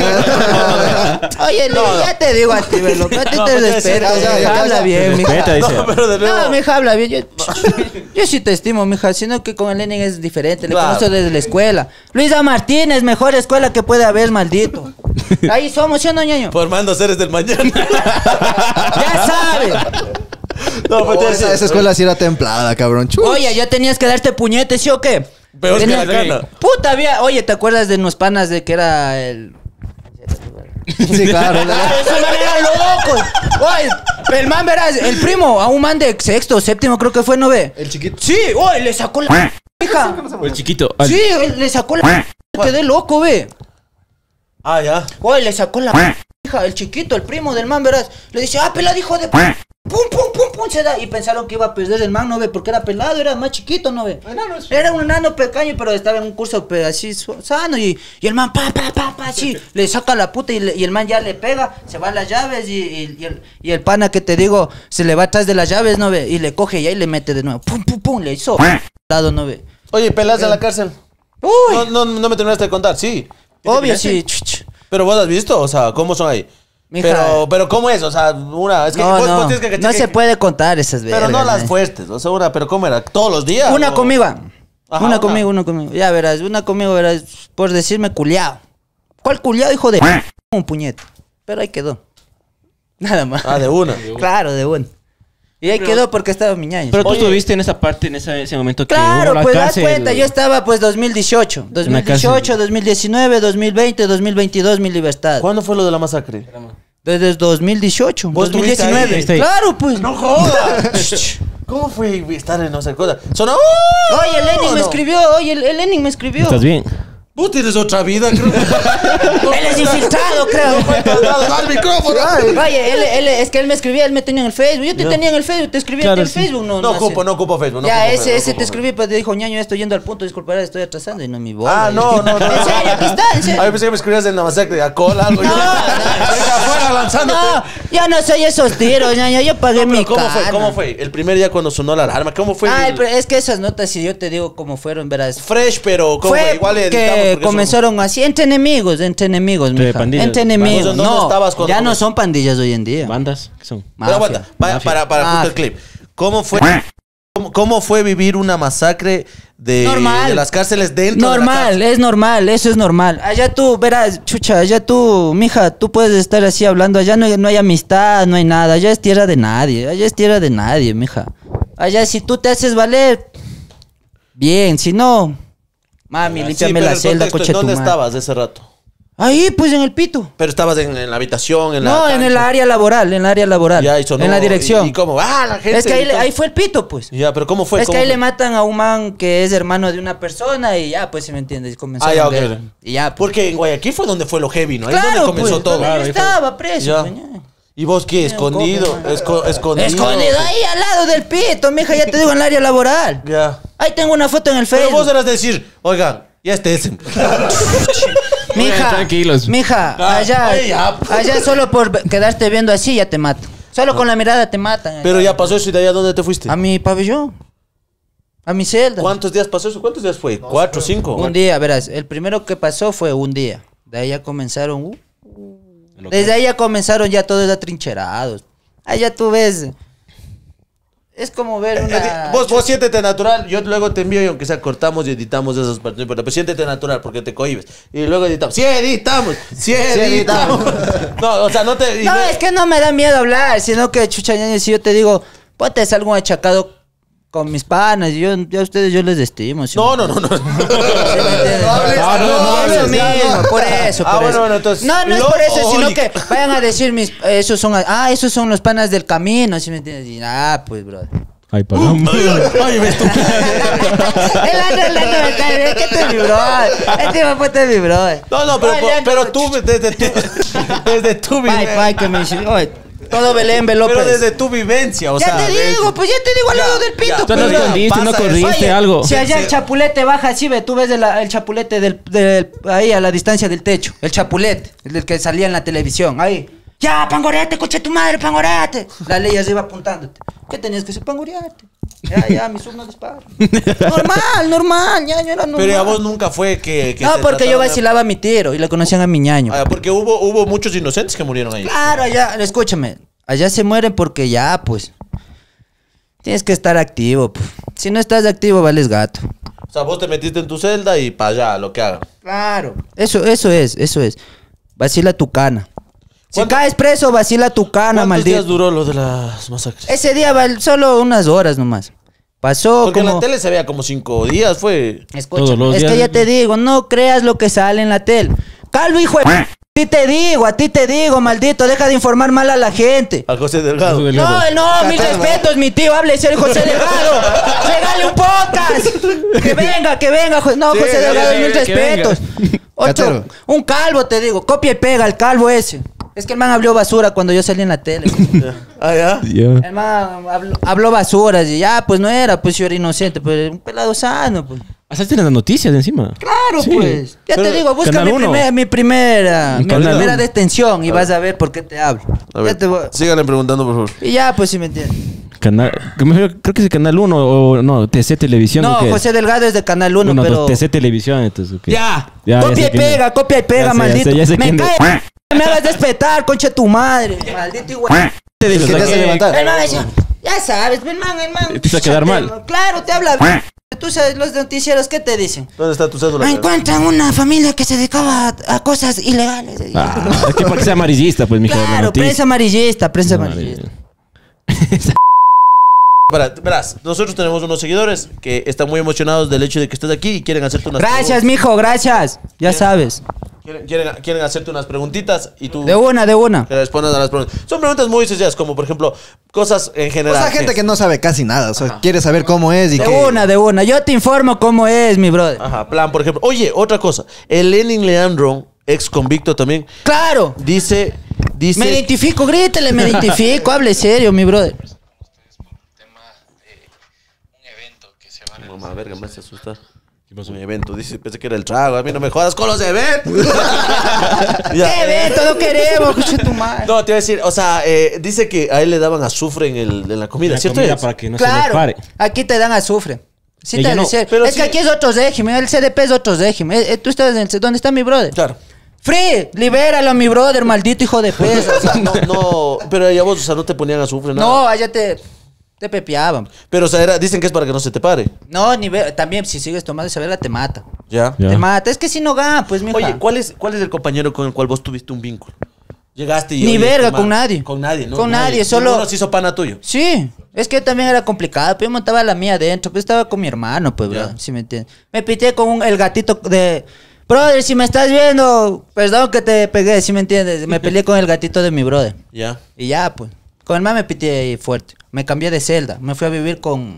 Oye, Lenin, ya te digo a ti, ve, loco, a ti No, te pues ya respeto. decía, ya, ya, ya, Habla ya. bien, mija. Respeta, dice. No, pero de nuevo. No, mija, habla bien. Yo, yo sí te estimo, mija, sino que con el Lenin es diferente. Le Claro. conozco desde la escuela. Luisa Martínez, mejor escuela que puede haber, maldito. Ahí somos, ¿sí o no, ñaño? Formando seres del mañana. Ya sabes. No, Oh, pues te esa, esa escuela sí era templada, cabrón. Chus. Oye, ya tenías que darte puñete, ¿sí o qué? Peor que Tenías- la cana. Puta, había... Oye, ¿te acuerdas de unos panas de que era el... Sí, claro. Claro, ese man era loco. Oye, el man, verás, el primo, a un man de sexto, séptimo, creo que fue, ¿no ve? El chiquito. Sí, oye, le sacó la hija. O el chiquito. al- Sí, le sacó la quedé loco, ve. Ah, ya. Oye, le sacó la hija, el chiquito, el primo del man, verás. Le dice, ah, pelado, hijo de... Pum, pum, pum, pum, se da. Y pensaron que iba a perder el man, ¿no ve? Porque era pelado, era más chiquito, ¿no ve? Era un enano pequeño, pero estaba en un curso pe- así su- sano. Y, y el man, pa, pa, pa, pa, así. Le saca la puta y, le- y el man ya le pega, se va a las llaves. Y, y- y el, y el pana que te digo, se le va atrás de las llaves, ¿no ve? Y le coge y ahí le mete de nuevo. Pum, pum, pum, le hizo. Lado, ¿no ve? Oye, pelas en la cárcel. Uy, No, no, no me terminaste de contar, sí. obvio, sí. Ch, ch. Pero vos has visto, o sea, ¿cómo son ahí? Mija. Pero, pero ¿cómo es? O sea, una, es que No, vos, no, vos tienes que cachar no que- se puede contar esas veces. Pero no las fuertes, o sea, una, pero ¿cómo era? ¿Todos los días? Una o- conmigo. Ajá, una, una. conmigo, una conmigo. Ya verás, una conmigo, verás, por decirme culiao. ¿Cuál culiao, hijo de p- un puñete? Pero ahí quedó. Nada más. Ah, de una. Claro, de bueno. Y ahí quedó porque estaba mi ñaño. Pero tú Oye. estuviste en esa parte, en ese, ese momento que Claro, hubo la pues das cárcel. cuenta, yo estaba pues dos mil dieciocho, dos mil dieciocho, dos mil diecinueve, dos mil veinte, dos mil veintidós, mi libertad. ¿Cuándo fue lo de la masacre? Desde dos mil dieciocho, ¿Vos dos mil estuviste ahí? diecinueve. Estuviste ahí. Claro, pues. ¡No jodas! ¿Cómo fue estar en no sé cosa? Sonó. Oye, el Lenin me no. escribió, oye, el, el Lenin me escribió. ¿Estás bien? Vos tienes otra vida, creo. Él es infiltrado, creo. ¡Al micrófono! Oye, él, él- es que él me escribía, él me tenía en el Facebook. Yo te Ya. tenía en el Facebook, te escribí Claro, en el sí. Facebook. No, No sé. ocupo, no ocupo Facebook. No ya, ocupo ese, Facebook, ese no te ocupo escribí, pero te dijo, ñaño, estoy yendo al punto, disculparás, estoy atrasando y no mi voz. Ah, no, no, no. En serio, aquí está, en serio. Ay, pensé que me escribías en la masacre de Acola, algo. No, Yo- no, Venga, afuera lanzándote. No, ya no soy esos tiros, ñaño, yo pagué No, pero mi ¿Cómo fue? cana. ¿Cómo fue? El primer día cuando sonó la alarma, ¿cómo fue? Ah, el- pero es que esas notas, si yo te digo cómo fueron, verás. Fresh, pero ¿cómo fue? Fue Igual editamos que porque son- comenzaron así, entre enemigos, entre enemigos, Entre mija. pandillas. Entre enemigos. ¿Dónde No, estabas cuando ya no comenzó? son pandillas hoy en día. ¿Bandas? ¿Qué son? Pero aguanta, Mafia. para, Mafia. para, para justo Mafia. el clip. ¿Cómo fue? ¿Cómo, cómo fue vivir una masacre de, Normal. de las cárceles dentro de la Normal, cárcel? es normal, eso es normal. Allá tú, verás, chucha, allá tú, mija, tú puedes estar así hablando, allá no hay, no hay amistad, no hay nada, allá es tierra de nadie, allá es tierra de nadie, mija. Allá si tú te haces valer, bien, si no, mami, Sí, límpiame pero la el celda, contexto, coche tu ¿dónde madre. estabas ese rato? Ahí, pues en el pito. Pero estabas en, en la habitación, en la No, en cancha. el área laboral, en el área laboral. Ya, y sonó, en la dirección. ¿Y, y cómo? Ah, la gente. Es que ahí, le- gritó. ahí fue el pito, pues. Ya, pero ¿cómo fue? Es que ¿Cómo ahí fue? le matan a un man que es hermano de una persona y ya, pues, si me entiendes, y comenzaron Ah, ya, a ok. ver. Y ya, pues. Porque en Guayaquil fue donde fue lo heavy, ¿no? Ahí es Claro, donde comenzó pues, todo. donde yo estaba preso, Ya. pues, ya. ¿Y vos qué? ¿Escondido? coge, man. Esco- escondido. Escondido ahí al lado del pito, mija, ya te digo, en el área laboral. Ya. Ahí tengo una foto en el Pero Facebook. vos eras de decir, oigan, ya este es. Mija, Tranquilos. mija, Ah, allá, ay, ya. allá solo por ve- quedarte viendo así ya te matan. Solo con la mirada te matan. Pero ya pasó eso y de allá dónde te fuiste. A mi pabellón. A mi celda. ¿Cuántos días pasó eso? ¿Cuántos días fue? ¿Cuatro, cinco? Un día, verás, el primero que pasó fue un día. De ahí ya comenzaron. uh, desde ahí ya comenzaron ya todos atrincherados. Ahí ya tú ves. Es como ver una. Vos, vos siéntete natural, yo luego te envío y aunque sea cortamos y editamos esas partes, no importa, pero siéntete natural porque te cohibes. Y luego editamos. ¡Sí editamos! ¡Sí editamos! No, o sea, no te... y No, no- es que no me da miedo hablar, sino que chucha ñaño, si yo te digo, ponte algo achacado con mis panas, y yo, yo a ustedes yo les estimo. ¿sí? No, no, no, no. ¿Sí me entiendes? No hables, No, no, no no, hables, eso ya, mismo, no. por eso, Ah, por bueno, eso. bueno, entonces, No, no es lo- por eso, sino oye. que vayan a decir mis, esos son, ah, esos son los panas del camino, ¿sí me entiendes? Y, ah, pues, bro. Ay, pagamos. Oye, ves tú. El año, el año, el año, ¿qué te vibró? Este me puede vibró. No, no, pero, Oye, ya, pero no. tú, desde tu, desde tu Ay, vivencia. ay, que me dice, oye, todo Belén, Belén Pero López. desde tu vivencia, o Ya sea. te de- digo, pues ya te digo al Ya, lado del ya. pito. Tú pues, no ya. escondiste, no pasa eso. corriste Oye, algo. Si allá Sí, el sí. chapulete baja así, ve, tú ves el, el chapulete del, del- ahí a la distancia del techo. El chapulete, el del que salía en la televisión. Ahí. Ya, pangoreate, coche tu madre, pangoreate. La ley arriba apuntándote. ¿Qué tenías que hacer? Pangoreate. Ya, ya, mi sub no dispara. Normal, normal, ya, ya era normal. Pero a vos nunca fue que. que No, te porque yo trataron de- vacilaba a mi tiro y le conocían a mi ñaño. Ah, porque hubo, hubo muchos inocentes que murieron ahí. Claro, allá, escúchame, allá se mueren porque ya, pues, tienes que estar activo. Pues. Si no estás activo, vales gato. O sea, vos te metiste en tu celda y para allá, lo que hagan. Claro. Eso, eso es, eso es. Vacila tu cana. Si caes preso, vacila tu cana, ¿Cuántos maldito. días duró lo de las masacres? Ese día val- solo unas horas nomás. Pasó Porque en como... la tele se veía como cinco días, fue... Escucha, Todos los es días. que ya te digo, no creas lo que sale en la tele. Calvo, hijo de... A ti te digo, a ti te digo, maldito, deja de informar mal a la gente. A José Delgado. José No, no, mis respetos, mi tío, hable serio, José Delgado. Regale un podcast. Que venga, que venga. Jo- No, Sí, José Delgado, que mil venga, que respetos. Ocho, Catero. un calvo, te digo, copia y pega, el calvo ese. Es que el man habló basura cuando yo salí en la tele. Ah, ya. El man habló, habló basura y ya, pues no era, pues yo era inocente, pues un pelado sano, pues. Hasta tienen las noticias de encima. Claro, Sí. pues. Ya Pero- te digo, busca Canal mi, uno. primer- mi primera, Un mi Canal primera uno. detención y vas a ver por qué te hablo. A Ya ver, te voy- síganle preguntando, por favor. Y ya, pues si me entiendes. Canal, que me- creo que es el Canal uno o no, T C Televisión. No, creo que José es. Delgado es de Canal uno, Uno, pero... dos, T C Televisión, entonces. ok. Ya, Ya, ya copia sé y quién es. pega, copia y pega, Ya sé, ya maldito. sé, ya sé me quién es. cae, me hagas respetar, concha tu madre. Maldito igual. Te digo, El que o te sea, hace que- levantar. El man decía, ya sabes, el man, el man. Te hizo quedar mal. Claro, te habla bien. Tú sabes, los noticieros, ¿qué te dicen? ¿Dónde está tu cédula? Encuentran una familia que se dedicaba a, a cosas ilegales. Ah, es que para que sea amarillista, pues, mija. la Claro, noticia. prensa amarillista, prensa Madre amarillista. mía. Para, verás, nosotros tenemos unos seguidores que están muy emocionados del hecho de que estés aquí y quieren hacerte unas Gracias, mijo, gracias. Ya sabes. Quieren, quieren, quieren hacerte unas preguntitas y tú De una, de una. que respondas a las preguntas. Son preguntas muy sencillas, como por ejemplo, cosas en O general. sea, gente que no sabe casi nada. O sea, quiere saber cómo es y De que... una, de una. Yo te informo cómo es, mi brother. Ajá, plan, por ejemplo. Oye, otra cosa. El Lenin Leandro, ex convicto también, Claro. dice... dice Me identifico, grítele, me identifico. Hable serio, mi brother. Mamá, verga, me hace asustar. Un evento, dice, pensé que era el trago. A mí no me jodas con los eventos. Ya. ¿Qué evento? No queremos, escucha tu madre. No, te iba a decir, o sea, eh, dice que a él le daban azufre en, el, en la comida, La ¿cierto? comida es? para que no se les Claro, pare. aquí te dan azufre. Sí, Ella te no, decía, pero es sí- que aquí es otro régimen. El C D P es otro régimen. Eh, eh, Tú estás en el... ¿Dónde está mi brother? Claro. Free, libéralo a mi brother, maldito hijo de pesa. O sea, no, no, pero ya vos, o sea, no te ponían azufre, nada. No, allá te, te pepeaban. Pero, o sea, era- dicen que es para que no se te pare. No, ni ve- también si sigues tomando esa verga te mata. Ya. Ya. Te mata. Es que si no gana, pues mija. Oye, ¿cuál es, ¿cuál es el compañero con el cual vos tuviste un vínculo? Llegaste y... Ni oye, verga, tu con man- nadie. Con nadie, ¿no? Con nadie, solo- Ninguno se hizo pana tuyo. Sí, es que también era complicado. Pues yo montaba la mía adentro, pues estaba con mi hermano, pues, Ya. bro, si me entiendes. Me pité con un- el gatito de... Brother, si me estás viendo, perdón que te pegué, si me entiendes. Me peleé con el gatito de mi brother. Ya. Y ya, pues. Con el man me pité ahí fuerte. Me cambié de celda. Me fui a vivir con...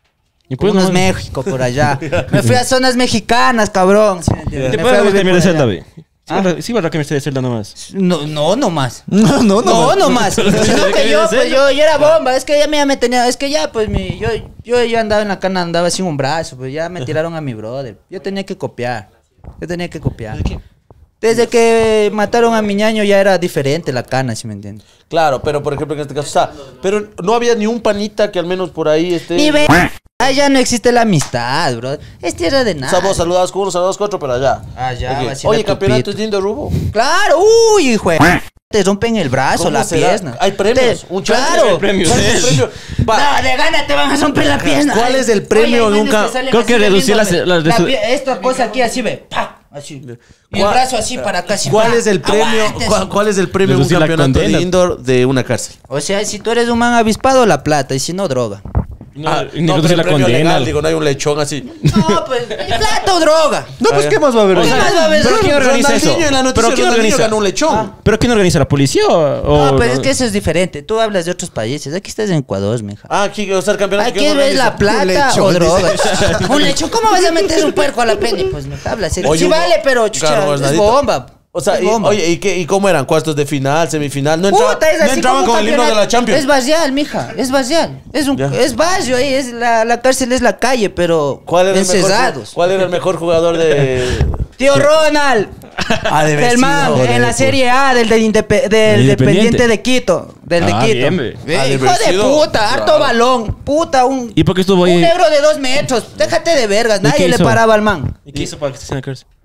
Y Con pues unos no. México por allá. Me fui a zonas mexicanas, cabrón. ¿Sí me entiendes? ¿Te Me fui a puedes vivir cambiar de por celda, allá. ve? Sí, va- Sí, va que me esté de celda nomás. No, no, no más. No, no, no. No, no más. Sino ¿Qué que yo, viene pues siendo? yo, yo era bomba. Es que ya me, me tenía. Es que ya, pues mi. Yo, yo, yo andaba en la cana, andaba sin un brazo. Pues ya me tiraron a mi brother. Yo tenía que copiar. Yo tenía que copiar. Desde que mataron a mi ñaño ya era diferente la cana, si me entiendes. Claro, pero por ejemplo en este caso, o sea, pero no había ni un panita que al menos por ahí esté... Ni ve. Ah, ya no existe la amistad, bro. Es tierra de O nada. sea, vos saludabas con uno, saludabas con otro, pero allá. Allá, Ok. vacila Oye, tu campeonato pito. es lindo, Rubo. Claro, uy, hijo de... Te rompen el brazo, ¿Cómo la será? pierna. Hay premios, Te- un chance Claro. de premios. premios. ¿Cuál es el premio? Va. No, de gana te van a romper la pierna. ¿Cuál Ay, es el premio oye, hay en un manes ca- que salen Creo así que reducir las- viéndome. las- La pie- Esta cosa aquí así ve. ¡pa! Así. Y el ¿Cuál- brazo así para acá. así, ¿Cuál ¡pa! es el premio? Aguantes. ¿Cuál, cuál es el premio en un Reducir la campeonato de condena. indoor de una cárcel? O sea, si tú eres un man avispado, la plata. Y si no, droga. No, Ah, y ni no, reducir pero la el premio condena. legal, digo, no hay un lechón así. No, pues, plata o droga. No, pues, ¿qué más va a haber? O ahí? sea, más va a haber? ¿pero quién organiza eso? Ronaldinho en la noticia, ¿Pero quién Ronaldinho organiza? ganó un lechón. ¿Pero quién organiza? ¿La policía o...? No, pero o- es que eso es diferente. Tú hablas de otros países. Aquí estás en Ecuador, mija. Ah, aquí, o sea, el campeonato. Aquí ¿quién ves la organiza? plata lechón, o dice. droga. Un lechón, ¿cómo vas a meter un puerco a la peli? Pues me habla serio. Oye, Sí uno- vale, pero chucha, claro, es guardadito. bomba. O sea, Es y, bomba. oye, ¿y, qué, ¿y cómo eran? ¿Cuartos de final, semifinal? No, entraba- Puta, es no así entraban como con el himno de la campeonato. Champions. Es barrial, mija. Es barrial. Es un, Ya. es barrio ahí. Es la, la cárcel es la calle, pero ¿Cuál era, el mejor, encesados. ¿Cuál era el mejor jugador de...? Tío Ronald. Ah, de El vecino, man joder, en la pues. Serie A del, del, Indepe- del Independiente. Dependiente de Quito. Del de Ah, Quito. bien, ve. Ve, Ah, de hijo de vecino. puta, harto Claro. balón. Puta, un, ¿Y por qué estuvo ahí? un negro de dos metros. Déjate de vergas. ¿Y qué Nadie le hizo? paraba al man. ¿Y qué hizo para que estés en la cárcel?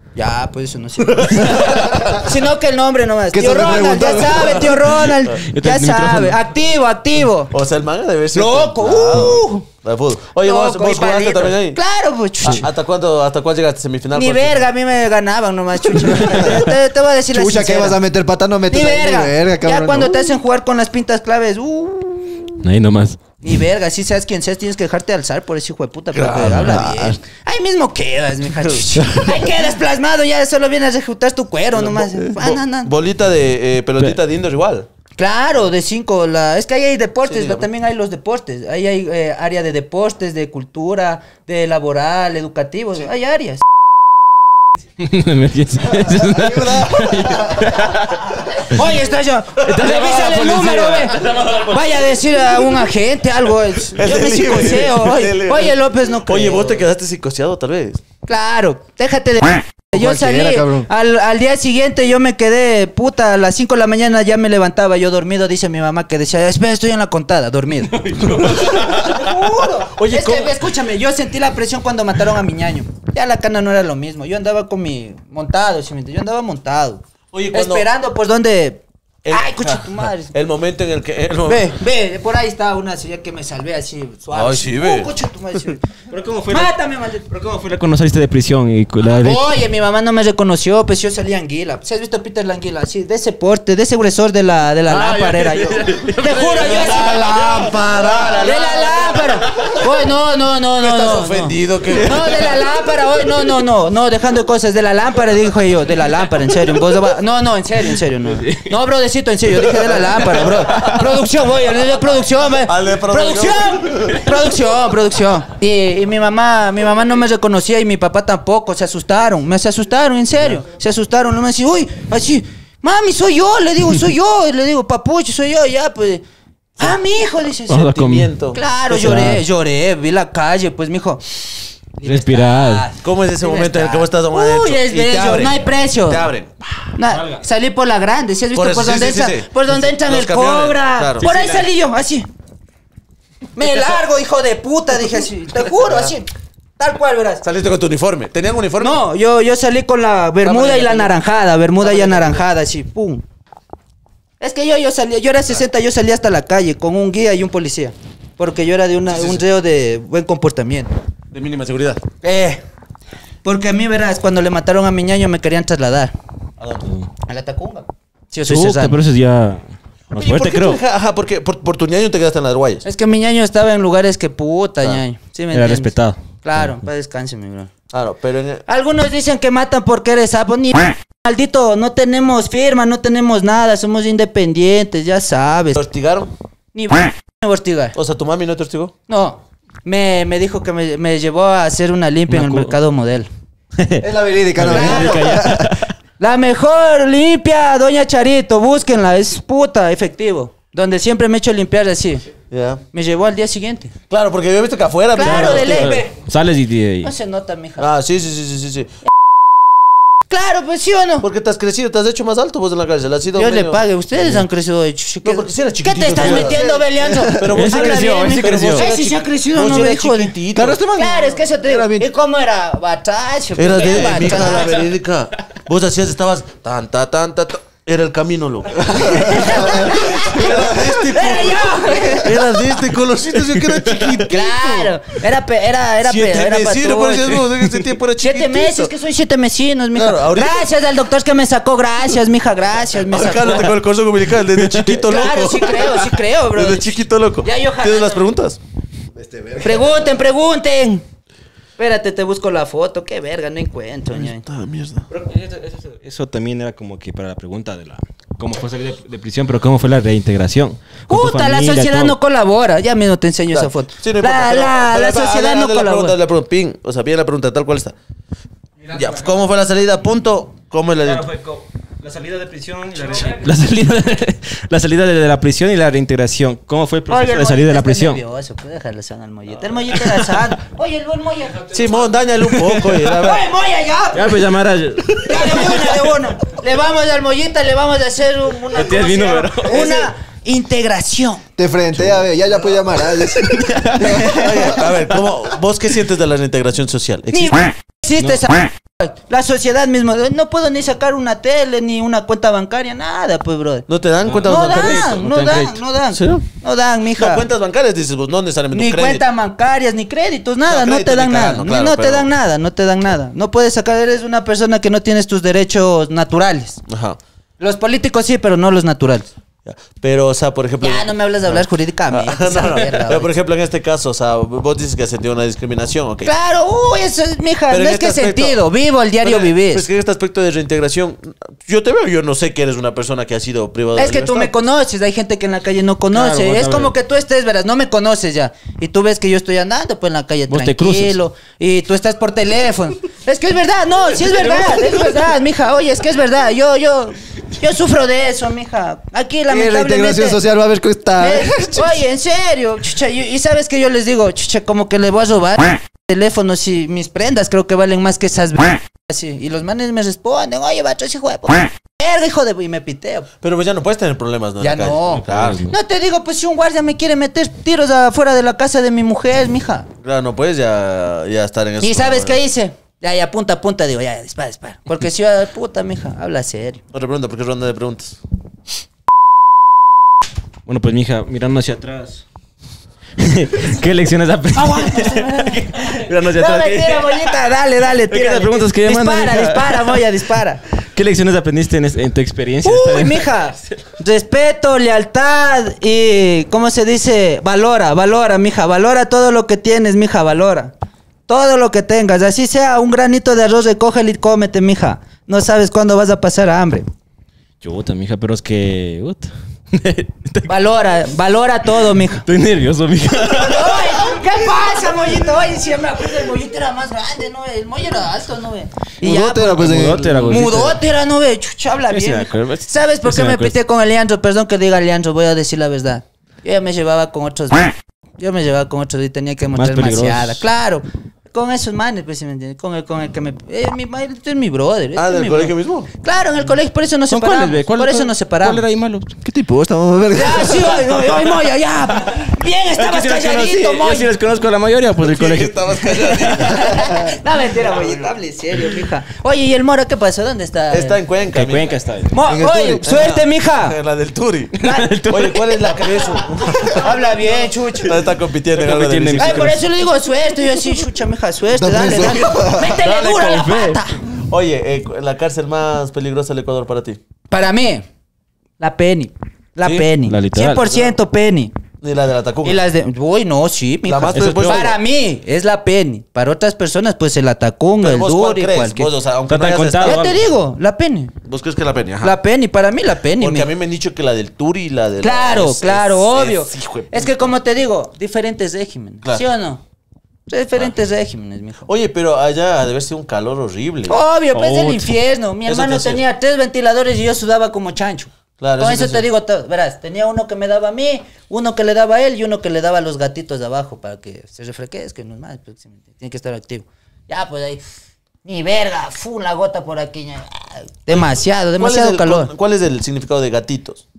Ya, pues eso no sirve. Sino que el nombre nomás. ¿Qué Tío estás Ronald, ya preguntando? sabe, tío Ronald. Yo te- Ya mi sabe. micrófono. Activo, activo. O sea, el man debe ser. Loco, Claro. uh. De fútbol. Oye, vos, Loco, vos y jugaste palito. también ahí. Claro, pues. chucha. Ah, ¿Hasta cuándo, hasta cuál llegaste? ¿Semifinal? Ni ¿Cuál? verga, a mí me ganaban nomás, chucha. Te, te- te voy a decir la Chucha, ¿qué sincera. vas a meter pata? No metes Ni ahí, verga. ni verga, cabrón. Ya cuando no. te hacen jugar con las pintas claves, uh. Ahí nomás. Ni verga, si seas quien seas, tienes que dejarte alzar por ese hijo de puta, porque Claro. habla bien. Ahí mismo quedas, mija. Ahí quedas plasmado, ya solo vienes a ejecutar tu cuero nomás. Ah, no, no. Bolita de eh, pelotita de indoor igual. Claro, de cinco. La... Es que ahí hay deportes, Sí, la- digamos. también hay los deportes. Ahí hay eh, área de deportes, de cultura, de laboral, educativo. Hay áreas. Emergencia. Oye, está yo. Revísale llamada el la número, policía. ve. Vaya a decir a un agente algo. Yo me psicoseo. Oye, oye, López, no creo. Oye, vos te quedaste psicoseado tal vez. Claro, déjate de... Yo salí, Cualquiera, cabrón. al, al día siguiente yo me quedé, puta, a las cinco de la mañana ya me levantaba yo dormido, dice mi mamá que decía, espera, estoy en la contada, dormido. Te juro. Oye, es que, ¿cómo? escúchame, yo sentí la presión cuando mataron a mi ñaño. Ya la cana no era lo mismo, yo andaba con mi montado, ¿sí me entiendes? Yo andaba montado. Oye, cuando- Esperando, pues, donde... El- Ay, escucha tu madre. El momento en el que. el mo- Ve, ve, por ahí está una silla que me salvé así, suave. Ay, sí, ve. Uh, escucha tu madre. sí. ¿Pero cómo fue la, Mátame, maldito. pero cómo fue la cuando saliste de prisión? Y cu- la- Oye, mi mamá no me reconoció, pues yo salí anguila. ¿Se has visto a Peter la anguila? Sí, de ese porte, de ese gruesor de la, de la Ah, lámpara ya, era ya, yo. ya. Te juro, yo así. La lámpara, De la lámpara. Oye, no, no, no, no. ¿Estás no, ofendido? No. ¿Qué? No, de la lámpara, oye, no, no, no, no, dejando cosas, de la lámpara, dijo yo, de la lámpara, en serio. Vos va- No, no, en serio, en serio, no. No, brodecito, en serio, dije de la lámpara, bro. Producción, voy, al de producción, ve. Al de producción. Producción, producción, producción. Y, y mi mamá, mi mamá no me reconocía y mi papá tampoco, se asustaron, me se asustaron, en serio. Se asustaron, no me decían, uy, así, mami, soy yo, le digo, soy yo, y le digo, papucho, soy yo, ya, pues. Ah, mi hijo, dice. Vamos a comer. Sentimiento. Claro, Pues, lloré, ah. lloré, vi la calle, pues, mijo. Respirar. ¿Cómo es ese momento en el que vos estás Uy, adentro? es Y te bello, abren. no hay precio. Te abren. Na- salí por la grande, ¿sí has visto Por por, eso, sí, donde sí, entra, sí, sí. por donde entran Los el camiones, cobra? claro. Por Sí, ahí sí, salí yo, así. Me largo, hijo de puta, dije así. Te juro, así. Tal cual, verás. Saliste con tu uniforme. ¿Tenían uniforme? No, yo, yo salí con la bermuda y la naranjada, bermuda y anaranjada, así, pum. Es que yo, yo salía, yo era sesenta, yo salía hasta la calle con un guía y un policía. Porque yo era de una, Sí, sí, un sí. reo de buen comportamiento. De mínima seguridad. Eh, porque a mí, verás, cuando le mataron a mi ñaño me querían trasladar ¿A dónde? a la Tacunga. Sí, yo soy Chuta, cesano. pero eso es ya más Oye, fuerte, ¿por qué creo. tú- Ajá, porque por, por tu ñaño te quedaste en las guayas. Es que mi ñaño estaba en lugares que puta, Ah. ñaño. ¿Sí me Era entiendes? respetado. Claro, para descanse, mi bro. Claro, pero en el- Algunos dicen que matan porque eres sapo. Ni maldito, no tenemos firma, no tenemos nada, somos independientes, ya sabes. ¿te hostigaron? Ni me voy a hostigar. O sea, ¿tu mami no te hostigó? No, me, me dijo que me, me llevó a hacer una limpia Una en el cu- mercado modelo. Es la verídica, ¿no? La mejor limpia, doña Charito, búsquenla, es puta, efectivo. Donde siempre me he hecho limpiar así. Ya. Me llevó al día siguiente. Claro, porque yo he visto que afuera. Claro, me- de ley, ve. Sales y... y- No se nota, mija. Ah, sí, sí, sí, sí, sí, sí. Claro, pues sí o no. Porque te has crecido, te has hecho más alto vos en la cárcel. Has sido Dios le medio- pague, ustedes han crecido de chuchi. No, porque sí era ¿Qué chiquitito, te estás tú eras. metiendo, Belianzo? Pero vos Él sí Habla creció, bien, él sí mijo. creció. Ese sí se ha crecido, Vos no sí me eras jode. chiquitito. Claro, este man- Claro, es que eso te Era digo. bien. ¿Y cómo era? Batacho. Eras de batacho. mi hija la verídica. Vos hacías, estabas tan, ta, tan, ta, ta. Era el camino, loco. Era yo. Eras de este colorcito, yo que era chiquito. Claro, era pe, era era pe, Siete era vecinos, por eso patucho. vos, en ese tiempo era chiquitito. Siete meses, que soy siete mesinos, mija. Claro, ahorita- Gracias al doctor que me sacó, gracias, mija, gracias, me Acá sacó. no tengo el corso umbilical, desde chiquito, loco. Claro, sí creo, sí creo, bro. Desde chiquito, loco. Ya, yo ojalá ¿Tienes las no- preguntas? Pregunten, pregunten. Espérate, te busco la foto. Qué verga, no encuentro, ñaño. Ah, mierda. Pero eso, eso- eso también era como que para la pregunta de la... ¿Cómo fue salir de, de prisión? Pero ¿cómo fue la reintegración? Con tu Puta, la familia, sociedad todo. no colabora. Ya mismo te enseño esa foto. Sí, no la importa, pero- la, pero- la pero- sociedad hazle- no hazle la pregunta, colabora. hazle la pregunta, ping. O sea, bien la pregunta, tal cual está. Ya, ¿cómo fue la salida? Punto. ¿Cómo es la Claro, fue co- la salida de prisión y la, re- la salida de, la salida de la prisión y la reintegración. ¿Cómo fue el proceso Oye, el de salir de la mollito prisión? está nervioso, pues déjalo sano al mollito. El mollito era sano. Oye, el buen molla. Simón, dañale un poco. Y la verdad- Oye, molla, ya. Ya, pues llamar a... Ya, de una, de una. Le vamos al mollita, le vamos a hacer un- una, No tienes ¿cómo se vino, llama? pero- Una integración. De frente, a ver, ya, ya puede llamar. ah, ya sé. Oye, a ver, ¿cómo, ¿vos qué sientes de la reintegración social? Ni ¿Existe? existe esa La sociedad mismo, no puedo ni sacar una tele, ni una cuenta bancaria, nada, pues, brother. ¿No te dan cuentas No bancarias? dan, No no te dan dan, crédito. no dan. ¿Serio? No dan, mija. No, cuentas bancarias dices vos, no necesariamente Ni un crédito. cuentas bancarias, ni créditos, nada, No, no, crédito te dan ni nada. cagando, Ni- claro, no te pero- dan nada, no te dan nada. No puedes sacar, eres una persona que no tienes tus derechos naturales. Ajá. Los políticos sí, pero no los naturales. Ya. Pero, o sea, por ejemplo... Ya, no me hablas de hablar jurídicamente. No, esa no, mierda, pero por oye. ejemplo, en este caso, o sea, vos dices que has sentido una discriminación, ok. Claro, uy, eso es, mija, Pero no en es que este aspecto- sentido, vivo el diario Pero, vivir. pues que en este aspecto de reintegración, yo te veo, yo no sé que eres una persona que ha sido privada de Es que tú me libertad. conoces, hay gente que en la calle no conoce. Claro, vos es sabes. como que tú estés, verás, no me conoces ya. Y tú ves que yo estoy andando pues en la calle Vos te tranquilo. Y tú estás por teléfono. Es que es verdad, no, sí es verdad, es verdad, mija. Oye, es que es verdad. Yo, yo, yo sufro de eso, mija. Aquí ¿Qué la lamentablemente. integración social va a ver cómo está? Eh, Oye, en serio, chucha, y, y sabes que yo les digo, chucha, como que le voy a robar teléfonos y mis prendas creo que valen más que esas v- así. Y los manes me responden, oye, vato, ese hijo de puta. Verga, hijo de... Y me piteo. Pero pues ya no puedes tener problemas, ¿no? En Ya la calle. no. Claro. No te digo, pues si un guardia me quiere meter tiros afuera de la casa de mi mujer, mija. Claro, no puedes ya, ya estar en eso. ¿Y sabes qué hice? Ya, ya, punta a punta, digo, ya, dispara, dispara. Porque si yo, puta, mija, habla serio. Otra pregunta, ¿por qué ronda de preguntas? Bueno, pues, mija, mirando hacia atrás. ¿Qué lecciones aprendiste? mirando hacia No, atrás. mentira, ¿qué- mollita, dale, dale, ¿Qué tira. las preguntas que llaman, Dispara, mija? dispara, molla, dispara. ¿Qué lecciones aprendiste en, es- en tu experiencia? Uy, mija. Respeto, lealtad y, ¿cómo se dice? Valora, valora, mija. Valora todo lo que tienes, mija, valora. Todo lo que tengas. Así sea un granito de arroz, recógelo y cómete, mija. No sabes cuándo vas a pasar hambre. Chuta, mija, pero es que... Ut. Estoy, Valora, valora todo, mija. estoy nervioso, mija. Oye, ¿qué pasa, mollito? Oye, si me acuerdo, el mollito era más grande, ¿no? El mollo era alto, ¿no ve? Y ya, Mudote era, pues, en- Mudote era, gordito. Mudote era, ¿no ve? Chucha, habla Yo sí bien. me mija. acuerdo. ¿Sabes por Yo qué sí me me acuerdo. pité con el Leandro? Perdón que diga Leandro, voy a decir la verdad. Yo ya me llevaba con otros... Yo me llevaba con otros y tenía que mostrar peligrosos. demasiada. Claro. Con esos manes, pues, ¿sí me entiendes? Con el, con el que me... Eh, mi, este es mi brother. este Ah, es ¿del mi colegio brother. mismo? Claro, en el colegio, por eso nos ¿Con separamos. cuáles, ve? ¿Cuál- por eso cuál- nos separamos. ¿Cuál era ahí malo? ¿Qué tipo? Estamos a ver. Ya, sí, oye, oye, oye, Moya, ya. Bien, estabas Yo sí los conocí, calladito, yo sí Moya. les conozco a la mayoría, pues, del colegio. Estabas calladito. No, mentira, Mollito, hable serio, mija. Oye, ¿y el Mora qué pasó? ¿Dónde está? Está en Cuenca. Que mija. Cuenca está. Mo- en el oye, Turi. suerte, mija. En la del Turi. Ay, Oye, ¿cuál es la que eso? Habla bien, chucha. Está compitiendo en Está algo de compitiendo en Ay, bicicleta. por eso le digo suerte. Yo sí, chucha, mija, suerte. Dame Dale, dale. suerte. Métele Dale dura con la fe. pata. Oye, eh, la cárcel más peligrosa del Ecuador para ti. Para mí, la Penny. La ¿Sí? Penny. La literal. cien por ciento Penny. Ni la de la Tacunga. Y las de... Uy, no, sí, mija. La más Eso- peligrosa. Para mí, es la Penny. Para otras personas, pues el Atacunga, Pero el vos, ¿cuál Duri, crees? cualquier... Vos, o sea, aunque Está no tan hayas contado. estado- Ya te digo, la Penny. ¿Vos crees que es la Peña? Ajá. La Penny, para mí la Penny. Porque mija. a mí me han dicho que la del Turi y la de la... Claro, es- claro, es- obvio. es- hijo de Es que como te digo, diferentes regímenes. Claro. ¿Sí o no? Diferentes regímenes, mijo. Oye, pero allá debe ser un calor horrible. Obvio, pues el Puta. infierno. Mi Eso hermano te hacía. tenía tres ventiladores y yo sudaba como chancho. Claro, Con eso eso te te digo, to- verás, tenía uno que me daba a mí, uno que le daba a él y uno que le daba a los gatitos de abajo para que se refresque, no es más, pues, tiene que estar activo. Ya, pues ahí, ni verga, fu, la gota por aquí. ya. Demasiado, ¿Cuál es demasiado el- calor. ¿Cuál es el significado de gatitos?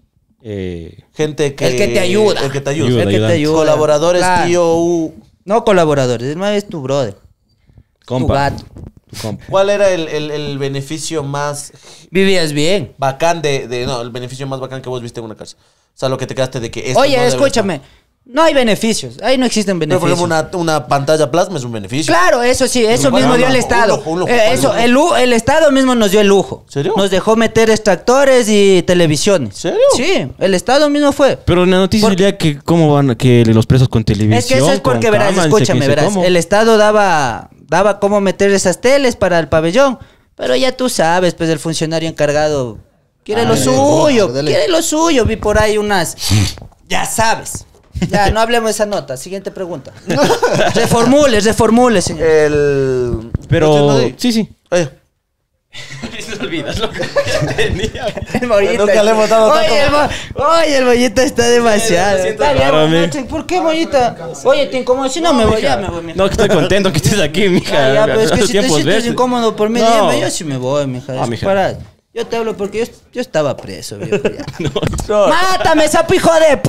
Eh, Gente que... El que te ayuda. El que te ayuda. Ayuda, El que te ayudante. ayuda. Colaboradores, Claro. tío, U. No colaboradores, es más, es tu brother, tu compa. gato. Tu compa. ¿Cuál era el, el- el beneficio más Vivías bien. bacán de, de... No, el beneficio más bacán que vos viste en una cárcel? O sea, lo que te quedaste de que... esto Oye, no debe escúchame, no hay beneficios, ahí no existen estar. Pero, por beneficios. ejemplo, una, una pantalla plasma es un beneficio. Claro, eso sí, eso Bueno, mismo dio un el lujo, Estado. un lujo, un lujo, Eh, un eso, lujo. el, lu- el Estado mismo nos dio el lujo. ¿Serio? Nos dejó meter extractores y televisiones. ¿Serio? Sí, el Estado mismo fue. Pero en la noticia Por- salía que cómo van que los presos con televisión. Es que eso es porque, con verás, cama, no sé qué, escúchame, sé verás. cómo. El Estado daba, daba cómo meter esas teles para el pabellón. Pero ya tú sabes, pues el funcionario encargado quiere Ah, lo dale, suyo, dale. quiere lo suyo. Vi por ahí unas. Ya sabes. Ya, no hablemos de esa nota. Siguiente pregunta. Reformule, reformule, señor. El... Pero ¿no? sí, sí. Oye, Se olvidas lo que tenía. El mollito. Nunca le hemos dado Oye, tanto- el, mo- oye, el mollito está demasiado. me siento Está bien, raro a mí. Nacho, ¿por qué, mollita? Oye, te incomodo. Si no me voy, ya me voy, mija. No, que estoy contento que estés aquí, mija. Ah, ya, pero es que Hace si te tiempos sientes verte. incómodo por mí, No. dime, yo sí me voy, mija. Ah, Es mija. para- Yo te hablo porque yo, yo estaba preso, viejo. ya. no, ¡Mátame, sapo hijo de p!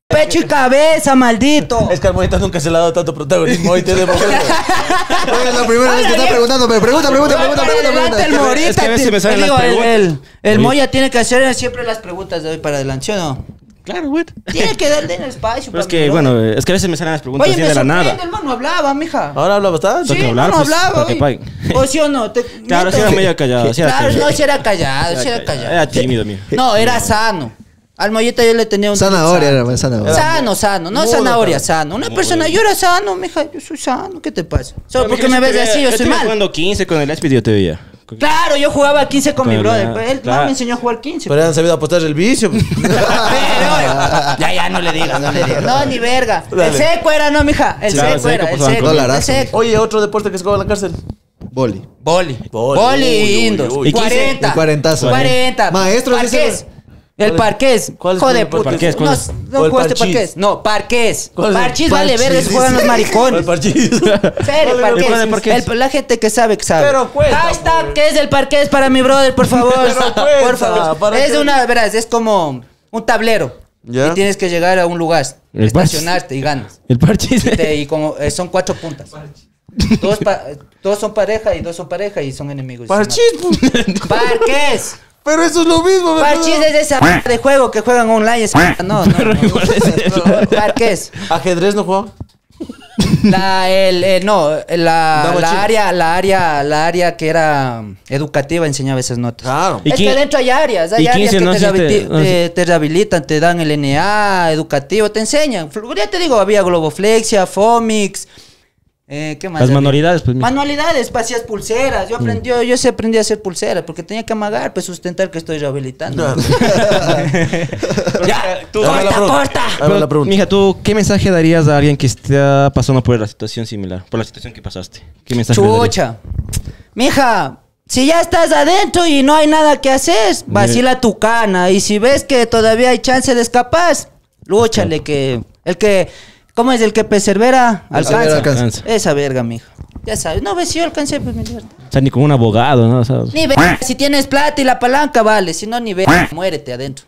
pecho y cabeza, maldito. Es que al Mollita nunca se le ha dado tanto protagonismo. Hoy tiene momento. Oye, es la primera vez que está preguntando, pero pregunta, pregunta, pregunta, Para pregunta, adelante el pregunta. Morita. Es que a veces te- me salen te las digo, el- preguntas. El, el Oye. Moya tiene que hacer siempre las preguntas de hoy para adelante, ¿sí o no? Claro, güey. Tiene que darle el espacio. Pero es para que, mi brother. bueno, es que a veces me salen las preguntas Oye, así me de la sorprende, nada. el mano hablaba, mija. Ahora habla bastante. Sí, que el hablar, mano pues, hablaba. para que oye. paguen. ¿O sí o no? Te- Claro, neto. sí era medio callado. Sí era Claro, callado. no, sí era callado, sí era callado. Era tímido, mío. No, era sano. Al Mollita yo le tenía un... Zanahoria sano. era, más zanahoria. Sano, sano, no Mudo, zanahoria, cabrón. sano. Una persona, yo era sano, mija, yo soy sano, ¿qué te pasa? Solo No, porque mija, me yo ves te así, veía- yo soy te veía mal. jugando quince con el Espíritu, yo te veía. Claro, yo jugaba quince con mi Con brother, la- pero él no claro. me enseñó a jugar quince. Pero han sabido apostar el vicio. Pero, ya, ya, no le digas, no le digas. No, ni verga. El Dale. seco era, no, mija. El Claro, seco era, seco, el pues, seco. El dolarazo. seco. Oye, otro deporte que se juega en la cárcel. Boli. Boli. Boli. Boli Uy, y uy, indos. uy. ¿Y quince? cuarenta. El cuarentazo. cuarenta. Maestro, ese Parqués. es El parqués. ¿Cuál es Joder, el puta. parqués? No, ¿Cuál es? no ¿O el jugaste parchís? parqués. No, parqués. ¿Cuál es el Parchís vale parchís? verga, se juegan los El maricones. parchís. Serio, ¿Cuál es el parqués. parqués? El- la gente que sabe, que sabe. Pero cuenta, Hashtag, pues. ¿qué es el parqués para mi brother, por favor? Pero cuenta, por favor. ¿para Es qué? una, verás, es como un tablero. ¿Ya? Y tienes que llegar a un lugar, El estacionarte y ganas. El parchís. Y, te- y como eh, son cuatro puntas. Dos, pa- dos son pareja y dos son pareja y son enemigos. Parchís. Parqués. Pero eso es lo mismo, ¿verdad? Parchís es esa p- de juego que juegan online. esa p- No, no, no. Parqués. Ajedrez no juega. La, el, eh, no, la, Dama la china. área, la área, la área que era educativa enseñaba esas notas. Claro. ¿Y Es quién- que dentro hay áreas, hay y áreas quince que no te, existe? rehabili- No te- te rehabilitan, te dan el N A educativo, te enseñan. Flu- Ya te digo, había globoflexia, Fomix, eh, ¿qué más? Las había? manualidades, pues, mira. Manualidades, pues, hacías pulseras. Yo aprendí, yo, yo sí aprendí a hacer pulseras porque tenía que amagar, pues sustentar que estoy rehabilitando. Ya, Tú, dame la corta, pregunta. corta. Dame la pregunta. Mija, ¿tú qué mensaje darías a alguien que está pasando por la situación similar? Por la situación que pasaste. ¿Qué mensaje le darías? Chucha. Mija, si ya estás adentro y no hay nada que hacer, vacila tu cana. Y si ves que todavía hay chance de escapar, lúchale que... El que... ¿Cómo es? El que persevera, Persevera, alcanza. alcanza. Esa verga, mija. Ya sabes. No, ves, si yo alcancé, pues mi libertad. O sea, ni con un abogado, ¿no? O sea, Ni ve, si tienes plata y la palanca, vale. Si no, ni ve, muérete adentro.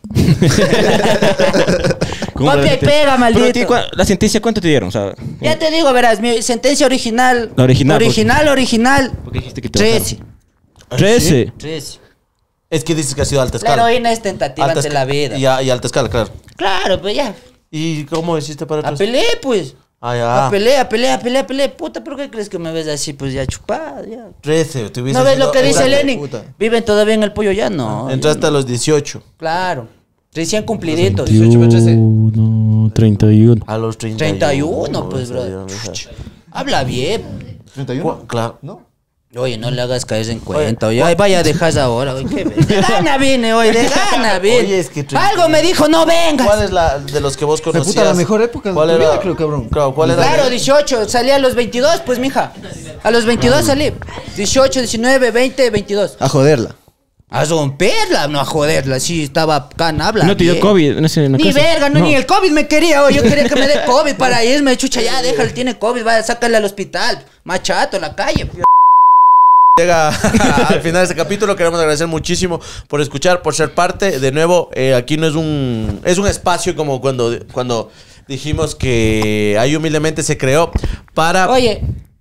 ¿cómo Copia la y pega, maldito. Pero a ti, ¿cuá- la sentencia, ¿cuánto te dieron? O sea, Ya te digo, verás, mi sentencia original. La original, Original, original. ¿por qué dijiste que te trece. trece. trece. Es que dices que ha sido alta La escala. heroína es tentativa Alta ante escala. la vida. Y, a- y alta escala, claro. Claro, pues ya. ¿Y cómo hiciste para atrás? Apelé, pues. Ah, ya. Apelé, apelé, apelé, apelé. Puta, ¿por qué crees que me ves así? Pues ya chupada, ya. trece. te hubiese ¿No ves sido- lo que dice Entraste- Lenin? puta. ¿Viven todavía en el pollo ya? No. Entraste a los dieciocho. Claro. Recién cumpliditos. veintiuno, treinta y uno. A los treinta. treinta y uno, pues, bro. Habla bien. ¿treinta y uno? Claro. ¿No? Oye, no le hagas caer en cuenta. Oye, ay, vaya a dejar ahora. Oye, qué ver- de gana vine, oye, de gana vine. Oye, es que treinta- Algo me dijo, no vengas. ¿Cuál es la de los que vos puta, conocías? la mejor época de ¿Cuál tu era? vida, creo, cabrón. Claro, ¿cuál era? Claro, dieciocho, salí a los veintidós, pues, mija. A los veintidós salí. dieciocho, diecinueve, veinte, veintidós. A joderla. A romperla, no a joderla. Sí, estaba cana, habla. ¿No te dio bien. COVID? No sé, en la Ni casa. verga, no, ni el COVID me quería. Oye, yo quería que me dé COVID para irme. Chucha, ya, déjalo, tiene COVID. Vaya, sácale al hospital. Machato, la calle. P- Llega al final de este capítulo. Queremos agradecer muchísimo por escuchar, por ser parte. De nuevo, eh, aquí no es un es un espacio como cuando, cuando dijimos que ahí humildemente se creó para... Oye.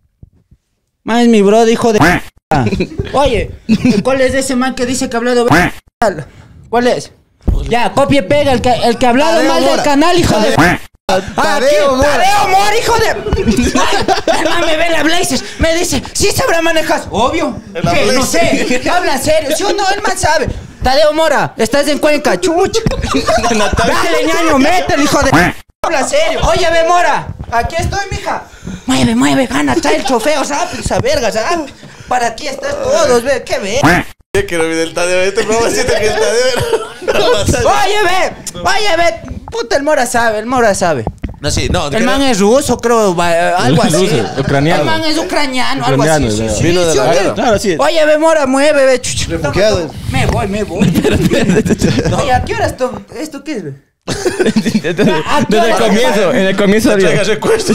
Más mi bro, hijo de... Oye, ¿cuál es ese man que dice que ha hablado... ¿Cuál es? Ya, copia y pega. El que, el que ha hablado Tadeo mal Mora. del canal, hijo de... Tadeo Mora. Tadeo Mora, hijo de... Ay, man, me ve la Blazers. Me dice, ¿sí sabrá manejar? Obvio. La Que no Blazers. sé. Habla serio. ¿Sí o no? El man sabe. Tadeo Mora, estás en Cuenca. Chucha. Dale, ñaño, métele, hijo de... Habla serio. Oye, ve, Mora. Aquí estoy, mija. Mueve, mueve, gana. Trae el trofeo, rápido, esa verga, rápido. Para aquí están todos, ve. Qué ve. Que no olvide el Tadeo. Este programa siente que el Tadeo... Oye, ve. Oye, ve. Puta, el Mora sabe, el Mora sabe. No, sí, no. El man es ruso, creo, va, eh, algo así. Ruso, ucraniano. El man es ucraniano, algo así. Ucraniano, Sí, claro. sí, Vino de sí, la oye. guerra. Claro, sí. Oye, ve, Mora, mueve, ve. chuch. Toma, Refugiado. toma. Me voy, me voy. Oye, ¿a qué hora esto? ¿Esto qué es, ve? Desde ¿A qué desde el hora? comienzo, en el comienzo había... Traiga recuerdos.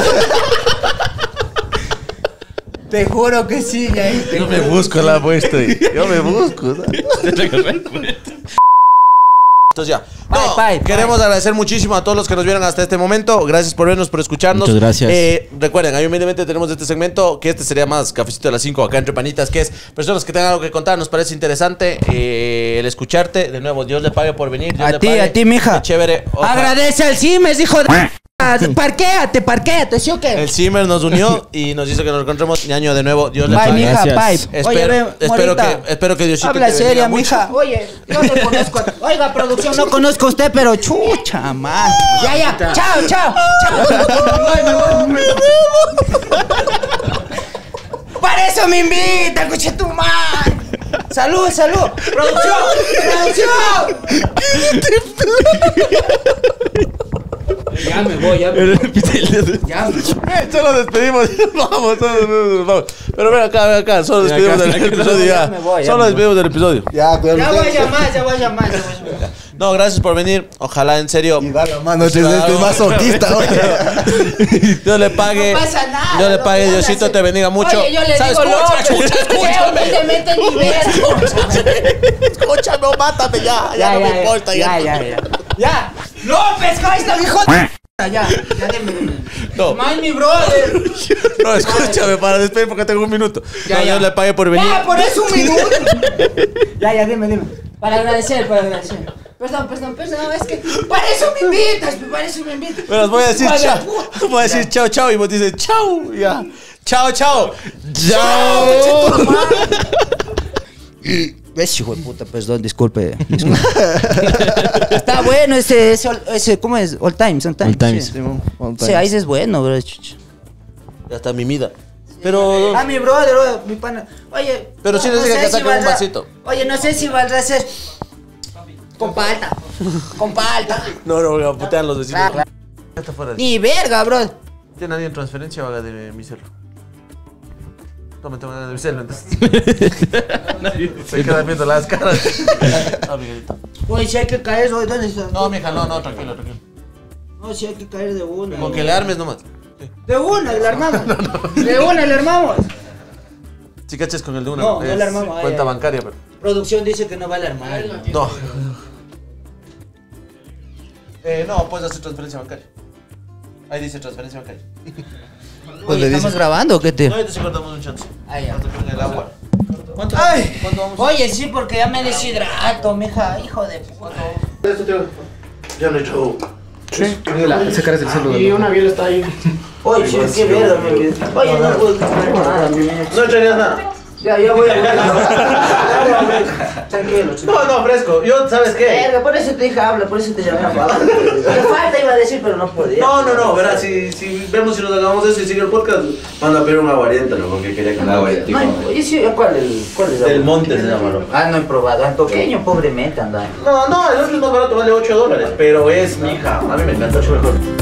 Te juro que sí, ya. Yo me busco la apuesta. Yo me busco. ¿sabes? Entonces ya. Bye, No, bye, bye. queremos agradecer muchísimo a todos los que nos vieron hasta este momento. Gracias por vernos, por escucharnos. Muchas gracias. Eh, recuerden, ahí humildemente tenemos este segmento, que este sería más cafecito de las cinco acá entre panitas, que es personas que tengan algo que contar. Nos parece interesante eh, el escucharte. De nuevo, Dios le pague por venir. Dios A le ti, pague. a ti, mija. Qué chévere. Ojalá. Agradece al Simes, hijo de... Parquéate, parquéate, ¿sí o qué? El Zimmer nos unió y nos hizo que nos encontremos. Ñaño, de nuevo, Dios le Bye, pague. mija, Gracias. bye. Espero, Oye, ve, espero, morita. que, espero que Diosito Habla te bendiga seria, mucho. mija. Oye, yo no conozco. a- Oiga, producción, no conozco a usted, pero chucha, man. Ya, ya. Chao, chao. Chao. Para eso me invita, escucha tu man. Salud, salud. Producción, producción. Ya me voy, ya me voy. Ya me voy. Eh, solo despedimos. Vamos, solo nos vamos. Pero ven acá, ven acá. Solo Ven despedimos acá, del acá, episodio ya ya. me voy, ya Solo me despedimos del episodio. Ya, cuidado. Ya voy a ustedes. llamar, ya voy a llamar. ya voy a llamar. No, gracias por venir. Ojalá, en serio. Y da la mano, este este es masoquista, oye. Dios le pague. No pasa nada. Dios le no pague. pasa Diosito nada. te bendiga mucho. Oye, yo le ¿Sabes? digo, Escucha, loco, escucha, que escúchame. humildemente ni verga. Escúchame o mátame ya. Ya, no me importa. Ya, Ya, ya, ya. Ya. López, Costa, hijo de... Ya, ya, dime, dime. No. Man, mi brother. No, escúchame para despedir porque tengo un minuto. Ya, No, ya. Dios le pague por venir. Ya, por eso un minuto. Ya, ya, dime, dime. Para agradecer, para agradecer. Perdón, perdón, perdón, es que para eso me invitas, para eso me invitas. Pero os voy a decir Hijo de chao. puta. Voy a decir chao, chao. Y vos dices chao. Ya. Chao, chao. Chao, Chao. ¿Ves, hijo de puta? Perdón, disculpe. disculpe. Está bueno ese, ese, ese, ¿cómo es? All Times, All Times. All Times. Sí, Simón, all sí times. ahí es bueno, bro. chucha. Ya está mi vida. Pero. Ah, mi brother, bro, mi pana. Oye. Pero sí les dije sé que saquen un valdrá- vasito. Oye, no sé si valdrá ser. Con palta. Con palta. No, no, me putean los vecinos. Claro. Ya está fuera de. Ni verga, bro. ¿Tiene nadie en transferencia o haga de mi celo? No me tengo nada de mi celo, entonces. Se quedan viendo las caras. Ah, Miguelito. Oye, si hay que caer, oye, ¿dónde estás? No, mija, no, no, tranquilo, tranquilo. No, si hay que caer de una. Con que le armes nomás. De una, le armamos. De una, le armamos. Si cachas con el de una. No, no es le armamos, ay, Cuenta ay. bancaria, pero. Producción dice que no vale armar. No. Eh, no, puedes hacer transferencia bancaria. Ahí dice transferencia bancaria. Pues le ¿Estamos dice. grabando o qué te? No, ahorita sí cortamos un chance. Ah, ya. Hasta que venga el agua. ¿Cuánto? Ay, ¿cuánto vamos? Oye, sí, porque ya me deshidrato, mija, hijo de puta. Ya no he hecho. Y una biela está ahí. Oye, sí, qué verga, me quedé. Oye, no puedo comer nada, mi vida. No traías nada. Ya, ya voy a Tranquilo, chico. No, no, fresco. Yo, ¿sabes qué? Verga, por eso te dije habla, por eso te llamé a hablar. Me falta iba a decir, pero no podía. No, no, no, verás, si, si vemos si nos acabamos de eso y sigue el podcast, manda a pedir un aguardiente, ¿no? Porque quería que No, oye, sí, ¿cuál es? ¿Cuál es? Del Monte se llama, ¿no? Ah, no he probado. En pequeño, pobremente, anda. No, no, el otro es más barato, vale ocho dólares, pero es, mija, a mí me encanta, ocho mejor.